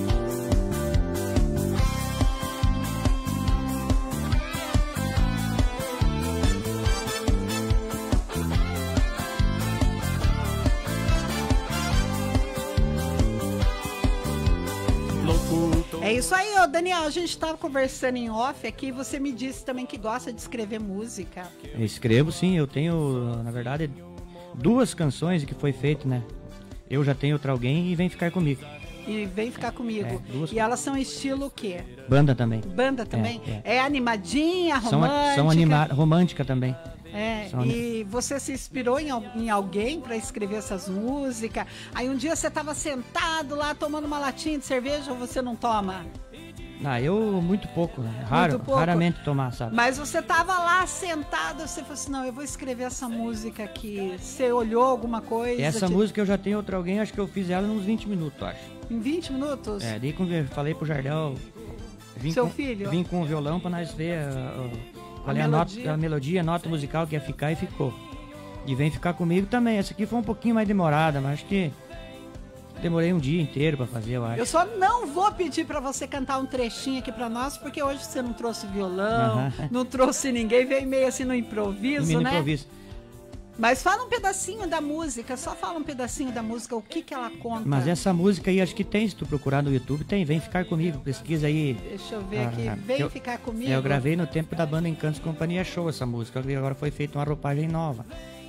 É isso aí, ô Daniel, a gente estava conversando em off aqui, você me disse também que gosta de escrever música. Eu escrevo sim, eu tenho, na verdade, duas canções que foi feito, né? Eu já tenho outra alguém e Vem Ficar Comigo. E Vem Ficar Comigo. É, duas... E elas são estilo o quê? Banda também. Banda também? É, é. é animadinha, são, romântica? São anima... romântica também. É, São e você se inspirou em, em alguém para escrever essas músicas? Aí um dia você estava sentado lá tomando uma latinha de cerveja ou você não toma? Ah, eu muito pouco, né? Raro, muito pouco. Raramente tomar, sabe? Mas você tava lá sentado, você falou assim, não, eu vou escrever essa música aqui. Você olhou alguma coisa? Essa te... música eu já tenho outra alguém, acho que eu fiz ela nos vinte minutos, acho. Em vinte minutos? É, daí quando eu falei pro Jardel... Vim Seu com, filho? Vim com o violão pra nós ver uh, qual a é a, melodia. nota, a melodia, a nota musical que ia ficar e ficou. E Vem Ficar Comigo também. Essa aqui foi um pouquinho mais demorada, mas acho que Demorei um dia inteiro pra fazer, eu acho. Eu só não vou pedir pra você cantar um trechinho aqui pra nós, porque hoje você não trouxe violão, Uhum. não trouxe ninguém, veio meio assim no improviso, No né? improviso. Mas fala um pedacinho da música, só fala um pedacinho da música, o que que ela conta. Mas essa música aí, acho que tem, se tu procurar no YouTube, tem. Vem Ficar Comigo, pesquisa aí. Deixa eu ver Ah, aqui, vem eu- ficar comigo. Eu gravei no tempo da banda Encantos Companhia Show essa música, e agora foi feita uma roupagem nova.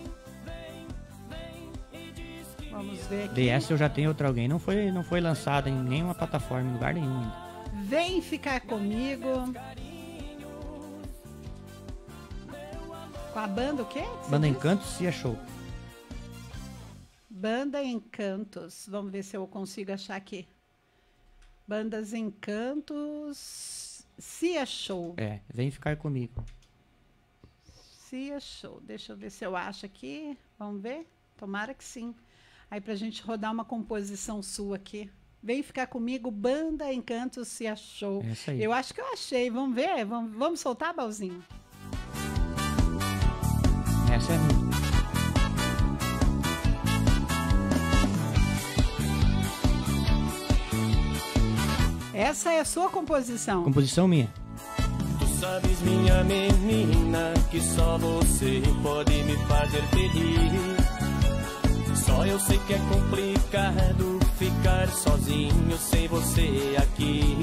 Vamos ver aqui. D S eu já tenho outra alguém, não foi, não foi lançada em nenhuma plataforma, em lugar nenhum ainda. Vem ficar comigo. Com a banda o quê? Você Banda disse? Encantos Cia Show. Banda Encantos. Vamos ver se eu consigo achar aqui. Bandas Encantos. Cia Show. É, Vem Ficar Comigo. Cia Show. Deixa eu ver se eu acho aqui. Vamos ver? Tomara que sim. Aí pra gente rodar uma composição sua aqui. Vem ficar comigo, Banda Encantos Cia Show. Essa aí. Eu acho que eu achei. Vamos ver? Vamos, vamos soltar, Balzinho? Essa é a minha. Essa é a sua composição. Composição minha. Tu sabes, minha menina, que só você pode me fazer feliz. Só eu sei que é complicado ficar sozinho sem você aqui.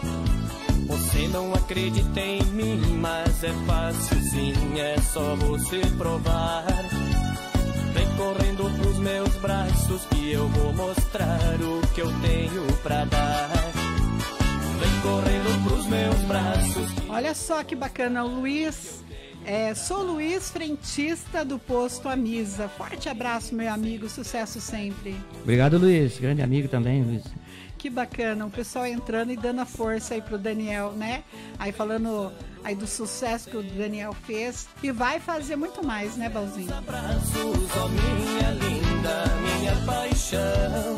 Você não acredita em mim, mas é fácil sim, é só você provar. Vem correndo pros meus braços que eu vou mostrar o que eu tenho pra dar. Vem correndo pros meus braços. Olha só que bacana, o Luiz. É, sou Luiz, frentista do Posto Amisa. Forte abraço, meu amigo, sucesso sempre. Obrigado, Luiz. Grande amigo também, Luiz. Que bacana, o pessoal entrando e dando a força aí pro Daniel, né? Aí falando aí do sucesso que o Daniel fez e vai fazer muito mais, né, Balzinho? Abraços, ó minha linda, minha paixão.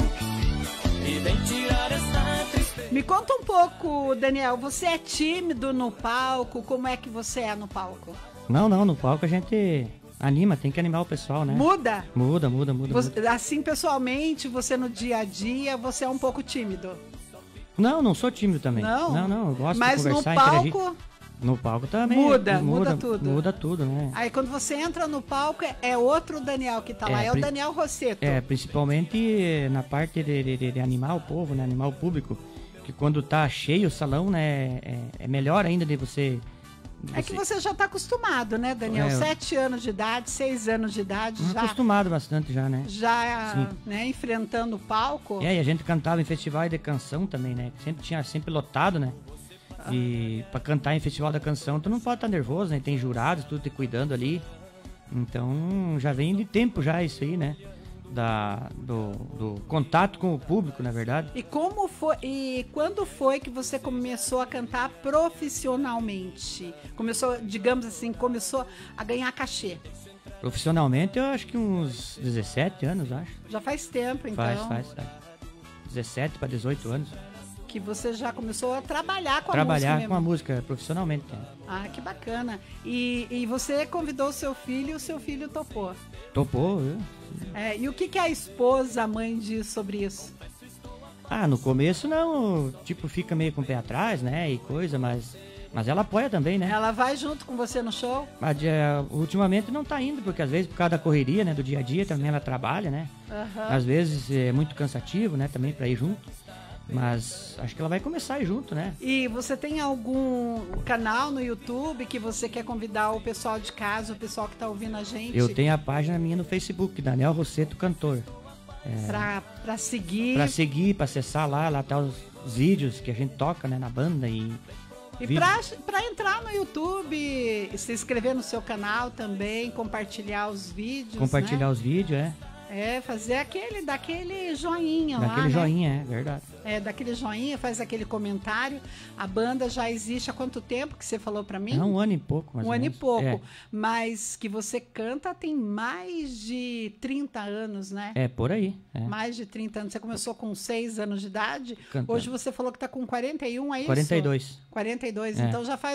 E vem tirar essa tristeza. Me conta um pouco, Daniel, você é tímido no palco? Como é que você é no palco? Não, não, no palco a gente anima, tem que animar o pessoal, né? Muda? Muda, muda, muda. Você- muda. assim, pessoalmente, você no dia a dia, você é um pouco tímido. Não, não sou tímido também. Não? Não, não, eu gosto Mas de no conversar, palco, interagir. No palco também. Muda, muda tudo. Muda tudo, né? aí quando você entra no palco, é- é outro Daniel que tá lá, É, é o pri- Daniel Rosseto. É, principalmente na parte de, de- de animar o povo, né? Animar o público. Que quando tá cheio o salão, né? É, é melhor ainda de você... É que você já tá acostumado, né, Daniel? É, eu- Sete anos de idade, seis anos de idade, Hum, já, acostumado bastante já, né? já Sim. né, enfrentando o palco. É, e a gente cantava em festival de canção também, né? Sempre tinha sempre lotado, né? E pra cantar em festival da canção, tu não pode estar nervoso, né? Tem jurados, tudo te cuidando ali. Então, já vem de tempo já isso aí, né? Da, do, do contato com o público, na verdade. E como foi e quando foi que você começou a cantar profissionalmente? Começou, digamos assim, começou a ganhar cachê. Profissionalmente, eu acho que uns dezessete anos, acho. Já faz tempo, então, Faz, faz, faz. dezessete para dezoito anos. que você já começou a trabalhar com a Trabalhar música com a mesmo. música profissionalmente. né? Ah, que bacana. E, e você convidou o seu filho e o seu filho topou. Topou, viu? É, e o que, que a esposa, a mãe, diz sobre isso? Ah, no começo não, tipo, fica meio com o pé atrás, né, e coisa, mas, mas ela apoia também, né? Ela vai junto com você no show? Mas é, ultimamente não tá indo, porque às vezes por causa da correria, né, do dia a dia, também ela trabalha, né? Aham. Às vezes é muito cansativo, né, também pra ir junto, mas acho que ela vai começar a ir junto, né? E você tem algum canal no YouTube que você quer convidar o pessoal de casa, o pessoal que tá ouvindo a gente? Eu tenho a página minha no Facebook, Daniel Rosseto Cantor. Pra, pra seguir. Pra seguir, pra acessar lá, lá tá os, os vídeos que a gente toca, né, na banda e... E vídeo- pra, pra entrar no YouTube, se inscrever no seu canal também, compartilhar os vídeos. Compartilhar né? os vídeos, é. É, fazer aquele, daquele joinha lá, Daquele né? joinha, é verdade. É, daquele joinha, faz aquele comentário. A banda já existe há quanto tempo que você falou pra mim? É um ano e pouco, mais Um ou ano e menos. pouco. É. Mas que você canta tem mais de trinta anos, né? É, por aí. É. Mais de trinta anos. Você começou com seis anos de idade. Cantando. Hoje você falou que tá com quarenta e um, é isso? quarenta e dois. quarenta e dois. É. Então já faz um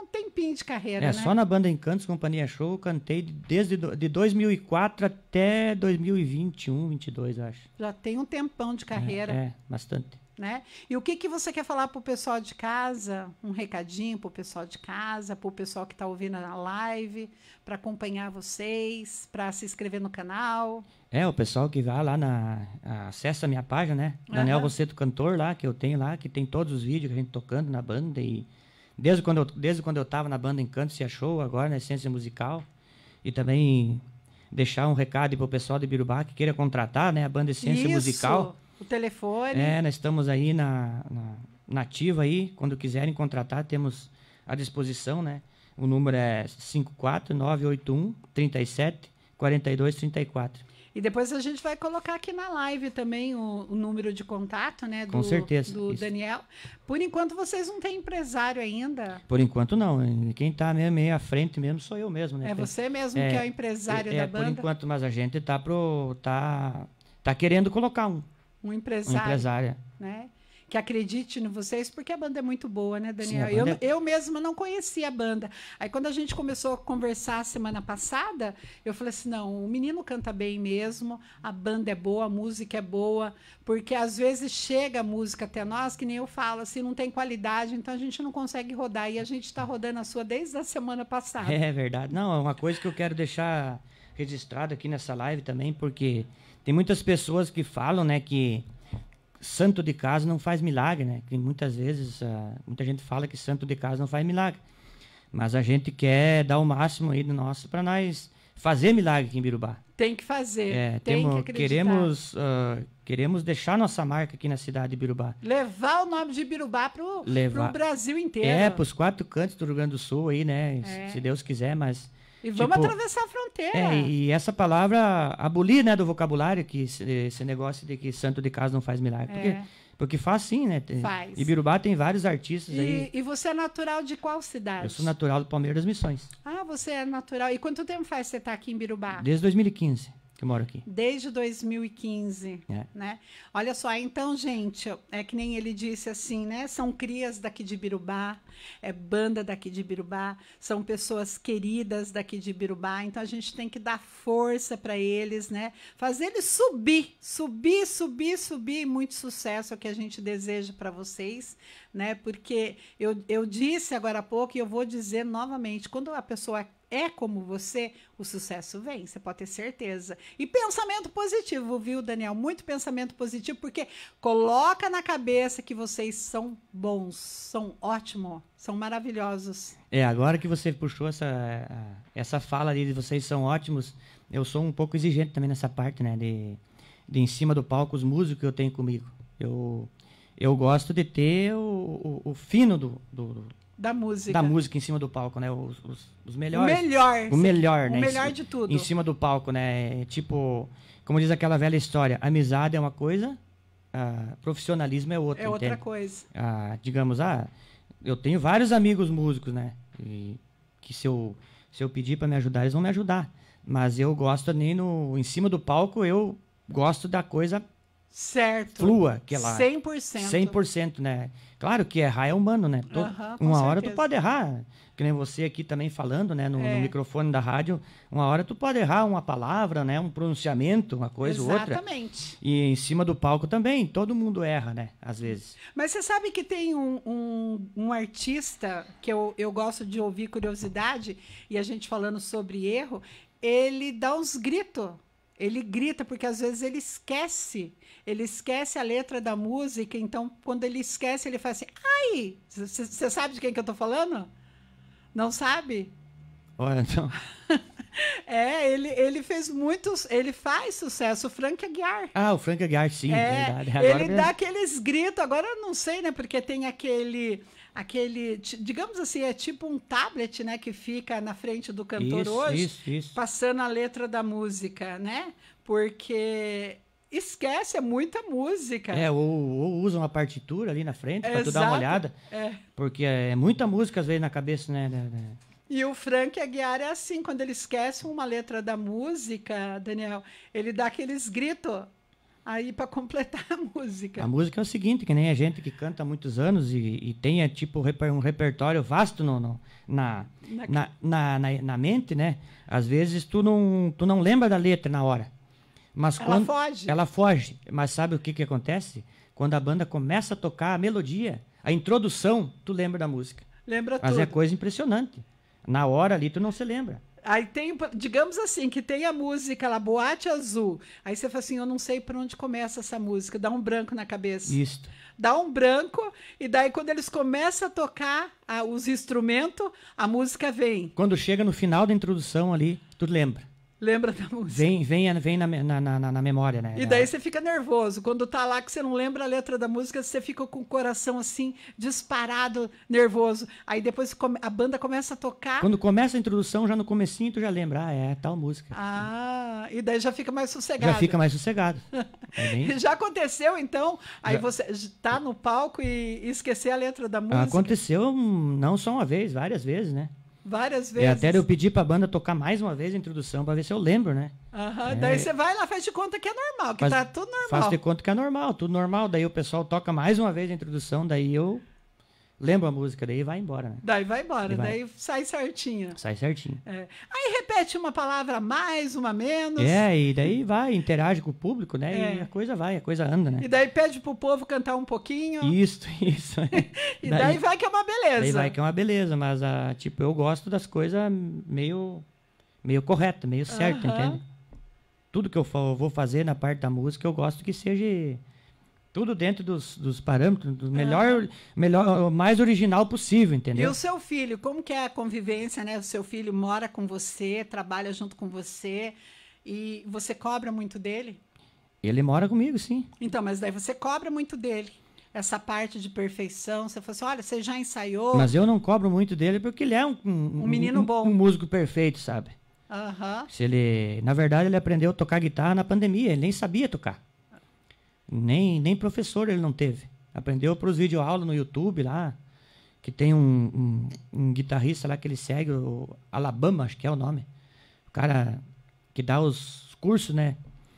tempinho de carreira, É, né? só na banda Encantos, Companhia Show, eu cantei desde do- de dois mil e quatro até dois mil e vinte e um, vinte e dois, eu acho. Já tem um tempão de carreira. É, é, bastante. Né? E o que, que você quer falar para o pessoal de casa? Um recadinho para o pessoal de casa, para o pessoal que está ouvindo a live, para acompanhar vocês, para se inscrever no canal. É, o pessoal que vai lá na... acessa a minha página, né? Daniel Aham. Rosseto Cantor lá, que eu tenho lá, que tem todos os vídeos que a gente tocando na banda. E desde quando eu, desde quando eu tava na banda Encantos e Show, agora na Essência Musical. E também deixar um recado para o pessoal de Birubá que queira contratar, né? A banda Essência Isso, Musical. o telefone. É, nós estamos aí na, na, na ativa aí. Quando quiserem contratar, temos à disposição, né? O número é cinco quatro nove oito um, três sete, quatro dois três quatro. E depois a gente vai colocar aqui na live também o, o número de contato, né? Do, Com certeza, do isso. Daniel. Por enquanto, vocês não têm empresário ainda. Por enquanto não. Quem está mesmo meio à frente mesmo sou eu mesmo, né? É você mesmo É, que é o empresário é, da é, banda? por enquanto, mas a gente tá pro tá tá querendo colocar um, Um um empresário. empresário. Né? Que acredite em vocês, porque a banda é muito boa, né, Daniel? Sim, a banda eu, é- eu mesma não conhecia a banda. Aí, quando a gente começou a conversar semana passada, eu falei assim: não, o menino canta bem mesmo, a banda é boa, a música é boa, porque às vezes chega a música até nós, que nem eu falo, assim, não tem qualidade, então a gente não consegue rodar. E a gente está rodando a sua desde a semana passada. É verdade. Não, é uma coisa que eu quero deixar registrado aqui nessa live também, porque tem muitas pessoas que falam, né, que santo de casa não faz milagre, né? Que muitas vezes ah, muita gente fala que santo de casa não faz milagre. Mas a gente quer dar o máximo aí do nosso para nós fazer milagre aqui em Birubá. Tem que fazer, É, tem temo- que acreditar. queremos ah, queremos deixar nossa marca aqui na cidade de Birubá. Levar o nome de Birubá para o Levar. Brasil inteiro. É, para os quatro cantos do Rio Grande do Sul aí, né? É. Se Deus quiser, mas E vamos tipo, atravessar a fronteira. É, e essa palavra abolir, né, do vocabulário, que esse, esse negócio de que santo de casa não faz milagre. Porque, É. porque faz sim, né? Tem- Faz. E Birubá tem vários artistas aí. E, e você é natural de qual cidade? Eu sou natural do Palmeiras das Missões. Ah, você é natural. E quanto tempo faz que você está aqui em Birubá? Desde dois mil e quinze que eu moro aqui. Desde dois mil e quinze, É. né? Olha só, então, gente, é que nem ele disse assim, né? São crias daqui de Birubá, é banda daqui de Birubá, são pessoas queridas daqui de Birubá, então a gente tem que dar força para eles, né? Fazer eles subir, subir, subir, subir, muito sucesso é o que a gente deseja para vocês, né? Porque eu, eu disse agora há pouco e eu vou dizer novamente, quando a pessoa é como você, o sucesso vem, você pode ter certeza. E pensamento positivo, viu, Daniel? Muito pensamento positivo, porque coloca na cabeça que vocês são bons, são ótimos, são maravilhosos. É, agora que você puxou essa, essa fala ali de vocês são ótimos, eu sou um pouco exigente também nessa parte, né? De, de em cima do palco, os músicos que eu tenho comigo. Eu, eu gosto de ter o, o, o fino do, do, Da música. da música em cima do palco, né? Os, os, os O melhores. melhor. O melhor, o né? melhor Em- de tudo. Em cima do palco, né? Tipo, como diz aquela velha história, amizade é uma coisa, ah, profissionalismo é outra. É outra entende? coisa. Ah, digamos, ah, eu tenho vários amigos músicos, né? E que se eu, se eu pedir para me ajudar, eles vão me ajudar. Mas eu gosto nem no, em cima do palco, eu gosto da coisa Certo. flua, que ela cem por cento. cem por cento, né? Claro que errar é humano, né? To- Aham, com uma hora tu certeza. pode errar, que nem você aqui também falando, né? No, no É. microfone da rádio, uma hora tu pode errar uma palavra, né? Um pronunciamento, uma coisa ou outra. Exatamente. E em cima do palco também, todo mundo erra, né? Às vezes. Mas você sabe que tem um, um, um artista que eu, eu gosto de ouvir curiosidade, e a gente falando sobre erro, ele dá uns gritos. Ele grita, porque às vezes ele esquece. Ele esquece a letra da música, então quando ele esquece, ele faz assim, ai! Você sabe de quem que eu tô falando? Não sabe? Olha, então. É, ele, ele fez muitos, ele faz sucesso, o Frank Aguiar. Ah, o Frank Aguiar, sim, É, verdade. Agora ele mesmo. dá aqueles gritos, agora eu não sei, né? Porque tem aquele, aquele, ti- digamos assim, é tipo um tablet, né? Que fica na frente do cantor Isso, hoje, isso, isso. passando a letra da música, né? Porque esquece, é muita música. É, ou, ou usa uma partitura ali na frente pra tu dar uma Exato. olhada. É. Porque é muita música às vezes na cabeça, né? né, né. E o Frank Aguiar é assim, quando ele esquece uma letra da música, Daniel, ele dá aqueles gritos. aí para completar a música. A música é o seguinte, que nem a gente que canta há muitos anos e, e tem é, tipo um repertório vasto no, no, na, na, na, na, na mente, né? Às vezes tu não, tu não lembra da letra na hora. Mas ela quando, foge. Ela foge. Mas sabe o que, que acontece? Quando a banda começa a tocar a melodia, a introdução, tu lembra da música. Lembra Mas tudo. é coisa impressionante. Na hora ali tu não se lembra. Aí tem, digamos assim, que tem a música lá, Boate Azul. Aí você fala assim, eu não sei por onde começa essa música. Dá um branco na cabeça. Isso. Dá um branco, e daí quando eles começam a tocar ah, os instrumentos, a música vem. Quando chega no final da introdução ali, tu lembra. Lembra da música? Vem, vem, vem na, na, na, na memória, né? E daí você fica nervoso. Quando tá lá que você não lembra a letra da música, você fica com o coração assim, disparado, nervoso. Aí depois a banda começa a tocar. Quando começa a introdução, já no comecinho, tu já lembra. Ah, é tal música. Ah, e daí já fica mais sossegado. Já fica mais sossegado. É bem... Já aconteceu, então? Aí já... você tá no palco e, e esquecer a letra da música? Aconteceu não só uma vez, várias vezes, né? Várias E vezes. até eu pedi pra banda tocar mais uma vez a introdução pra ver se eu lembro, né? Aham, é... daí você vai lá, faz de conta que é normal, que faz, tá tudo normal. Faz de conta que é normal, tudo normal. Daí o pessoal toca mais uma vez a introdução, daí eu lembro a música, daí vai embora, né? Daí vai embora, vai. daí sai certinho. Sai certinho. É. Aí repete uma palavra a mais, uma a menos. É, e daí vai, interage com o público, né? É. E a coisa vai, a coisa anda, né? E daí pede pro povo cantar um pouquinho. Isso, isso. E daí, daí vai que é uma beleza. Daí vai que é uma beleza, mas a, tipo, eu gosto das coisas meio, meio corretas, meio certas, Aham. entende? Tudo que eu for- vou fazer na parte da música, eu gosto que seja tudo dentro dos, dos parâmetros, do melhor, melhor, o mais original possível, E entendeu? o seu filho, como que é a convivência, né? O seu filho mora com você, trabalha junto com você, e você cobra muito dele? Ele mora comigo, sim. Então, mas daí você cobra muito dele. Essa parte de perfeição, você fala assim, olha, você já ensaiou? Mas eu não cobro muito dele porque ele é um, um, Um menino bom. um músico perfeito, sabe? Aham. Se ele, na verdade, ele aprendeu a tocar guitarra na pandemia, ele nem sabia tocar. Nem, nem professor ele não teve. Aprendeu para os videoaulas no YouTube lá, que tem um, um, um guitarrista lá que ele segue, o Alabama, acho que é o nome. O cara que dá os cursos, né?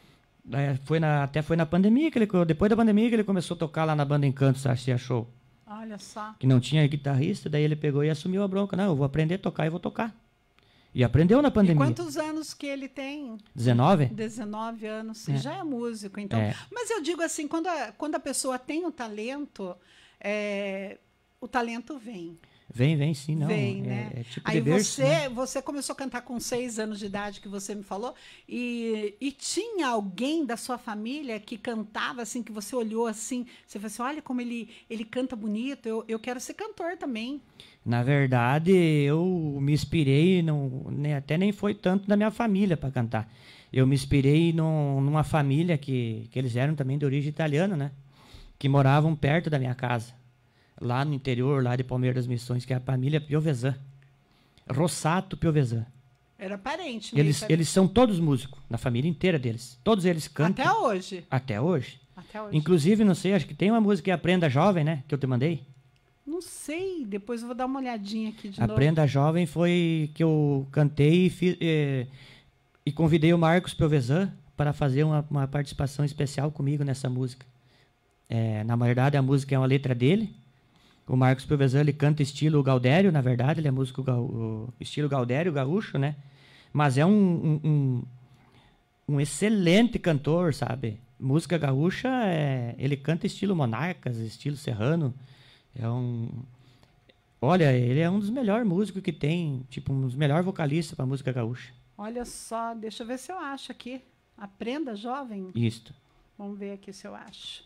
É, foi na, até foi na pandemia, que ele, depois da pandemia que ele começou a tocar lá na banda Encantos, acho que achou. Olha só. Que não tinha guitarrista, daí ele pegou e assumiu a bronca. Não, eu vou aprender a tocar e vou tocar. E aprendeu na E pandemia. quantos anos que ele tem? dezenove? dezenove anos. É. E já é músico, então. É. Mas eu digo assim, quando a, quando a pessoa tem o talento, é, o talento vem. Vem, vem sim, não. Vem, é, né? é tipo Aí de berço, você, né? você começou a cantar com seis anos de idade, que você me falou, e, e tinha alguém da sua família que cantava assim, que você olhou assim, você falou assim, olha como ele, ele canta bonito, eu, eu quero ser cantor também. Na verdade, eu me inspirei, não, né, até nem foi tanto da minha família para cantar. Eu me inspirei num- numa família que, que eles eram também de origem italiana, né? Que moravam perto da minha casa. Lá no interior, lá de Palmeiras das Missões, que é a família Piovesan. Rossato Piovesan. Era parente, né? Eles, eles são todos músicos, na família inteira deles. Todos eles cantam. Até hoje. Até hoje. Até hoje. Inclusive, não sei, acho que tem uma música que é Aprenda Jovem, né? Que eu te mandei. Não sei, depois eu vou dar uma olhadinha aqui de novo. Aprenda Jovem foi que eu cantei e, fiz, eh, e convidei o Marcos Piovesan para fazer uma, uma participação especial comigo nessa música. É, na verdade, a música é uma letra dele. O Marcos Piovesan, ele canta estilo Gaudério, na verdade, ele é músico gau- o estilo Gaudério, gaúcho, né? Mas é um, um, um, um excelente cantor, sabe? Música gaúcha, é, ele canta estilo Monarcas, estilo Serrano. É um... Olha, ele é um dos melhores músicos que tem, tipo, um dos melhores vocalistas para música gaúcha. Olha só, deixa eu ver se eu acho aqui. Aprenda, jovem. Isto. Vamos ver aqui se eu acho.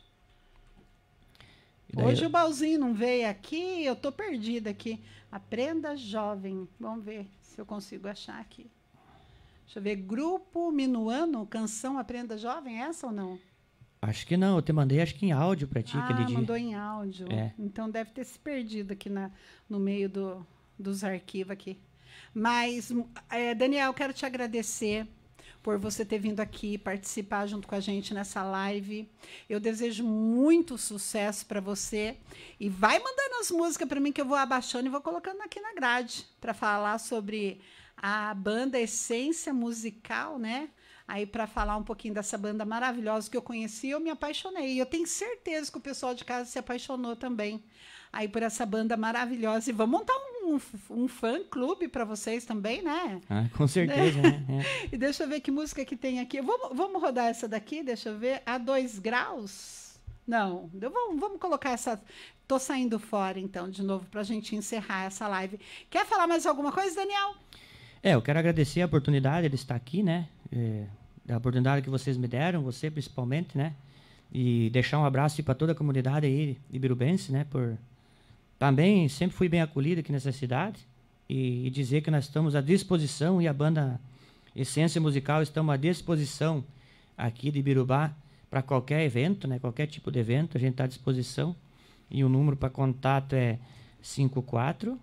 E daí Hoje eu- o Balzinho não veio aqui, eu tô perdida aqui. Aprenda, jovem. Vamos ver se eu consigo achar aqui. Deixa eu ver. Grupo Minuano, canção Aprenda Jovem, é essa ou não? Acho que não, eu te mandei acho que em áudio para ti Ah, aquele dia. mandou em áudio. É. Então deve ter se perdido aqui na, no meio do, dos arquivos aqui. Mas, é, Daniel, eu quero te agradecer por você ter vindo aqui participar junto com a gente nessa live. Eu desejo muito sucesso para você. E vai mandando as músicas para mim que eu vou abaixando e vou colocando aqui na grade para falar sobre a banda Essência Musical, né? aí para falar um pouquinho dessa banda maravilhosa que eu conheci, eu me apaixonei. E eu tenho certeza que o pessoal de casa se apaixonou também aí por essa banda maravilhosa. E vamos montar um, um fã-clube para vocês também, né? Ah, com certeza, né? É. E deixa eu ver que música que tem aqui. Vamos, vamos rodar essa daqui, deixa eu ver. A dois graus? Não, eu vou, vamos colocar essa... Tô saindo fora, então, de novo, para a gente encerrar essa live. Quer falar mais alguma coisa, Daniel? É, eu quero agradecer a oportunidade de estar aqui, né? É, a oportunidade que vocês me deram, você principalmente, né? E deixar um abraço para toda a comunidade aí ibirubense, né? Por... Também sempre fui bem acolhido aqui nessa cidade. E, e dizer que nós estamos à disposição, e a banda Essência Musical estamos à disposição aqui de Ibirubá para qualquer evento, né? Qualquer tipo de evento, a gente está à disposição. E o número para contato é cinco quatro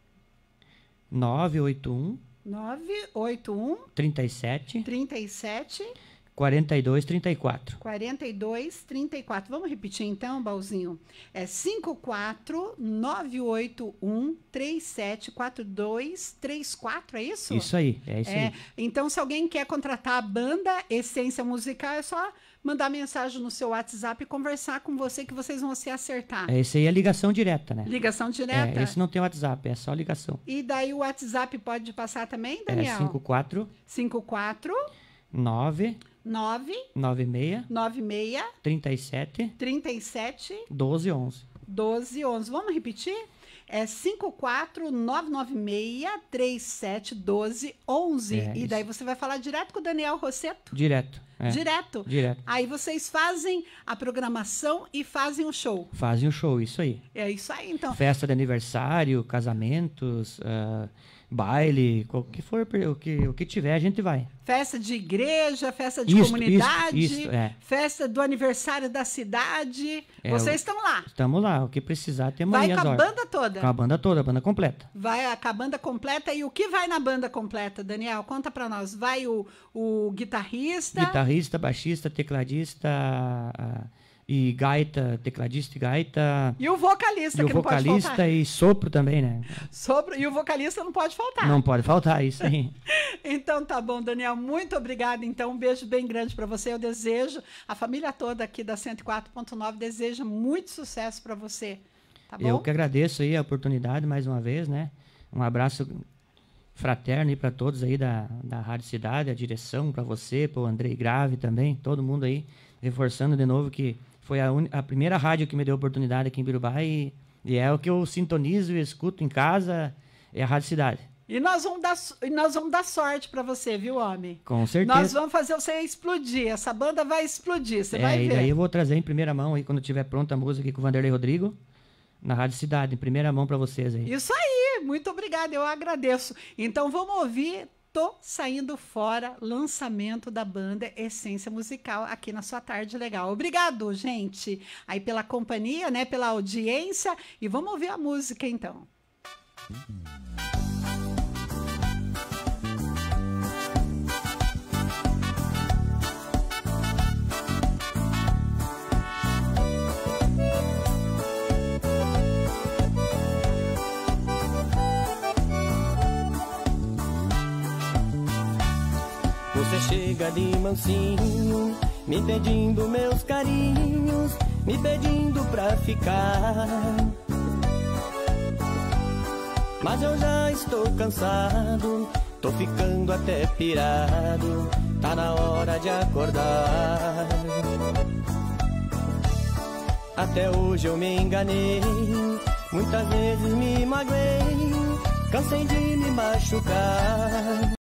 nove oito um nove oito um trinta e sete trinta e sete quarenta e dois trinta e quatro. quarenta e dois trinta e quatro. Vamos repetir então, Balzinho? É cinco quatro nove oito um três sete quatro dois três quatro, é isso? Isso aí, é isso é, aí. Então, se alguém quer contratar a banda Essência Musical, é só mandar mensagem no seu WhatsApp e conversar com você que vocês vão se acertar. Esse aí é ligação direta, né? Ligação direta? É, esse não tem WhatsApp, é só ligação. E daí o WhatsApp pode passar também, Daniel? É cinco quatro cinco quatro nove nove nove seis nove seis trinta e sete trinta e sete doze onze. doze onze. Vamos repetir? É cinco quatro nove nove seis três sete doze onze. É, e isso. daí você vai falar direto com o Daniel Rosseto? Direto. É. Direto? Direto. Aí vocês fazem a programação e fazem o show. Fazem o show, isso aí. É isso aí, então. Festa de aniversário, casamentos, uh, baile, o que for, o que, o que tiver, a gente vai. Festa de igreja, festa de Isto, comunidade, isto, isto, é. festa do aniversário da cidade. É, Vocês o- estão lá. Estamos lá, o que precisar, temos Vai aí com as a ordens. banda toda. Com a banda toda, a banda completa. Vai a, com a banda completa. E o que vai na banda completa, Daniel? Conta pra nós. Vai o, o guitarrista. Guitarrista, baixista, tecladista ah, e gaita, tecladista e gaita. E o vocalista, E o que não pode vocalista faltar. e sopro também, né? Sobre, e o vocalista não pode faltar. Não pode faltar isso aí. Então tá bom, Daniel, muito obrigada. Então, um beijo bem grande para você. Eu desejo, a família toda aqui da cento e quatro ponto nove deseja muito sucesso para você. Tá bom? Eu que agradeço aí a oportunidade mais uma vez, né? Um abraço fraterno aí para todos aí da, da Rádio Cidade, a direção, para você, para o Andrei Grave também, todo mundo aí, reforçando de novo que foi a, un... a primeira rádio que me deu oportunidade aqui em Birubá e, e é o que eu sintonizo e escuto em casa, é a Rádio Cidade. E nós vamos dar, e nós vamos dar sorte para você, viu, homem? Com certeza. Nós vamos fazer você explodir. Essa banda vai explodir, você é, vai e ver. daí eu vou trazer em primeira mão aí, quando tiver pronta a música aqui com o Vanderlei Rodrigo, na Rádio Cidade, em primeira mão para vocês aí. Isso aí, muito obrigada, eu agradeço. Então vamos ouvir Tô Saindo Fora, lançamento da banda Essência Musical aqui na sua tarde legal. Obrigado, gente, aí pela companhia, né, pela audiência, e vamos ouvir a música então. Você chega de mansinho, me pedindo meus carinhos, me pedindo pra ficar. Mas eu já estou cansado, tô ficando até pirado, tá na hora de acordar. Até hoje eu me enganei, muitas vezes me magoei, cansei de me machucar.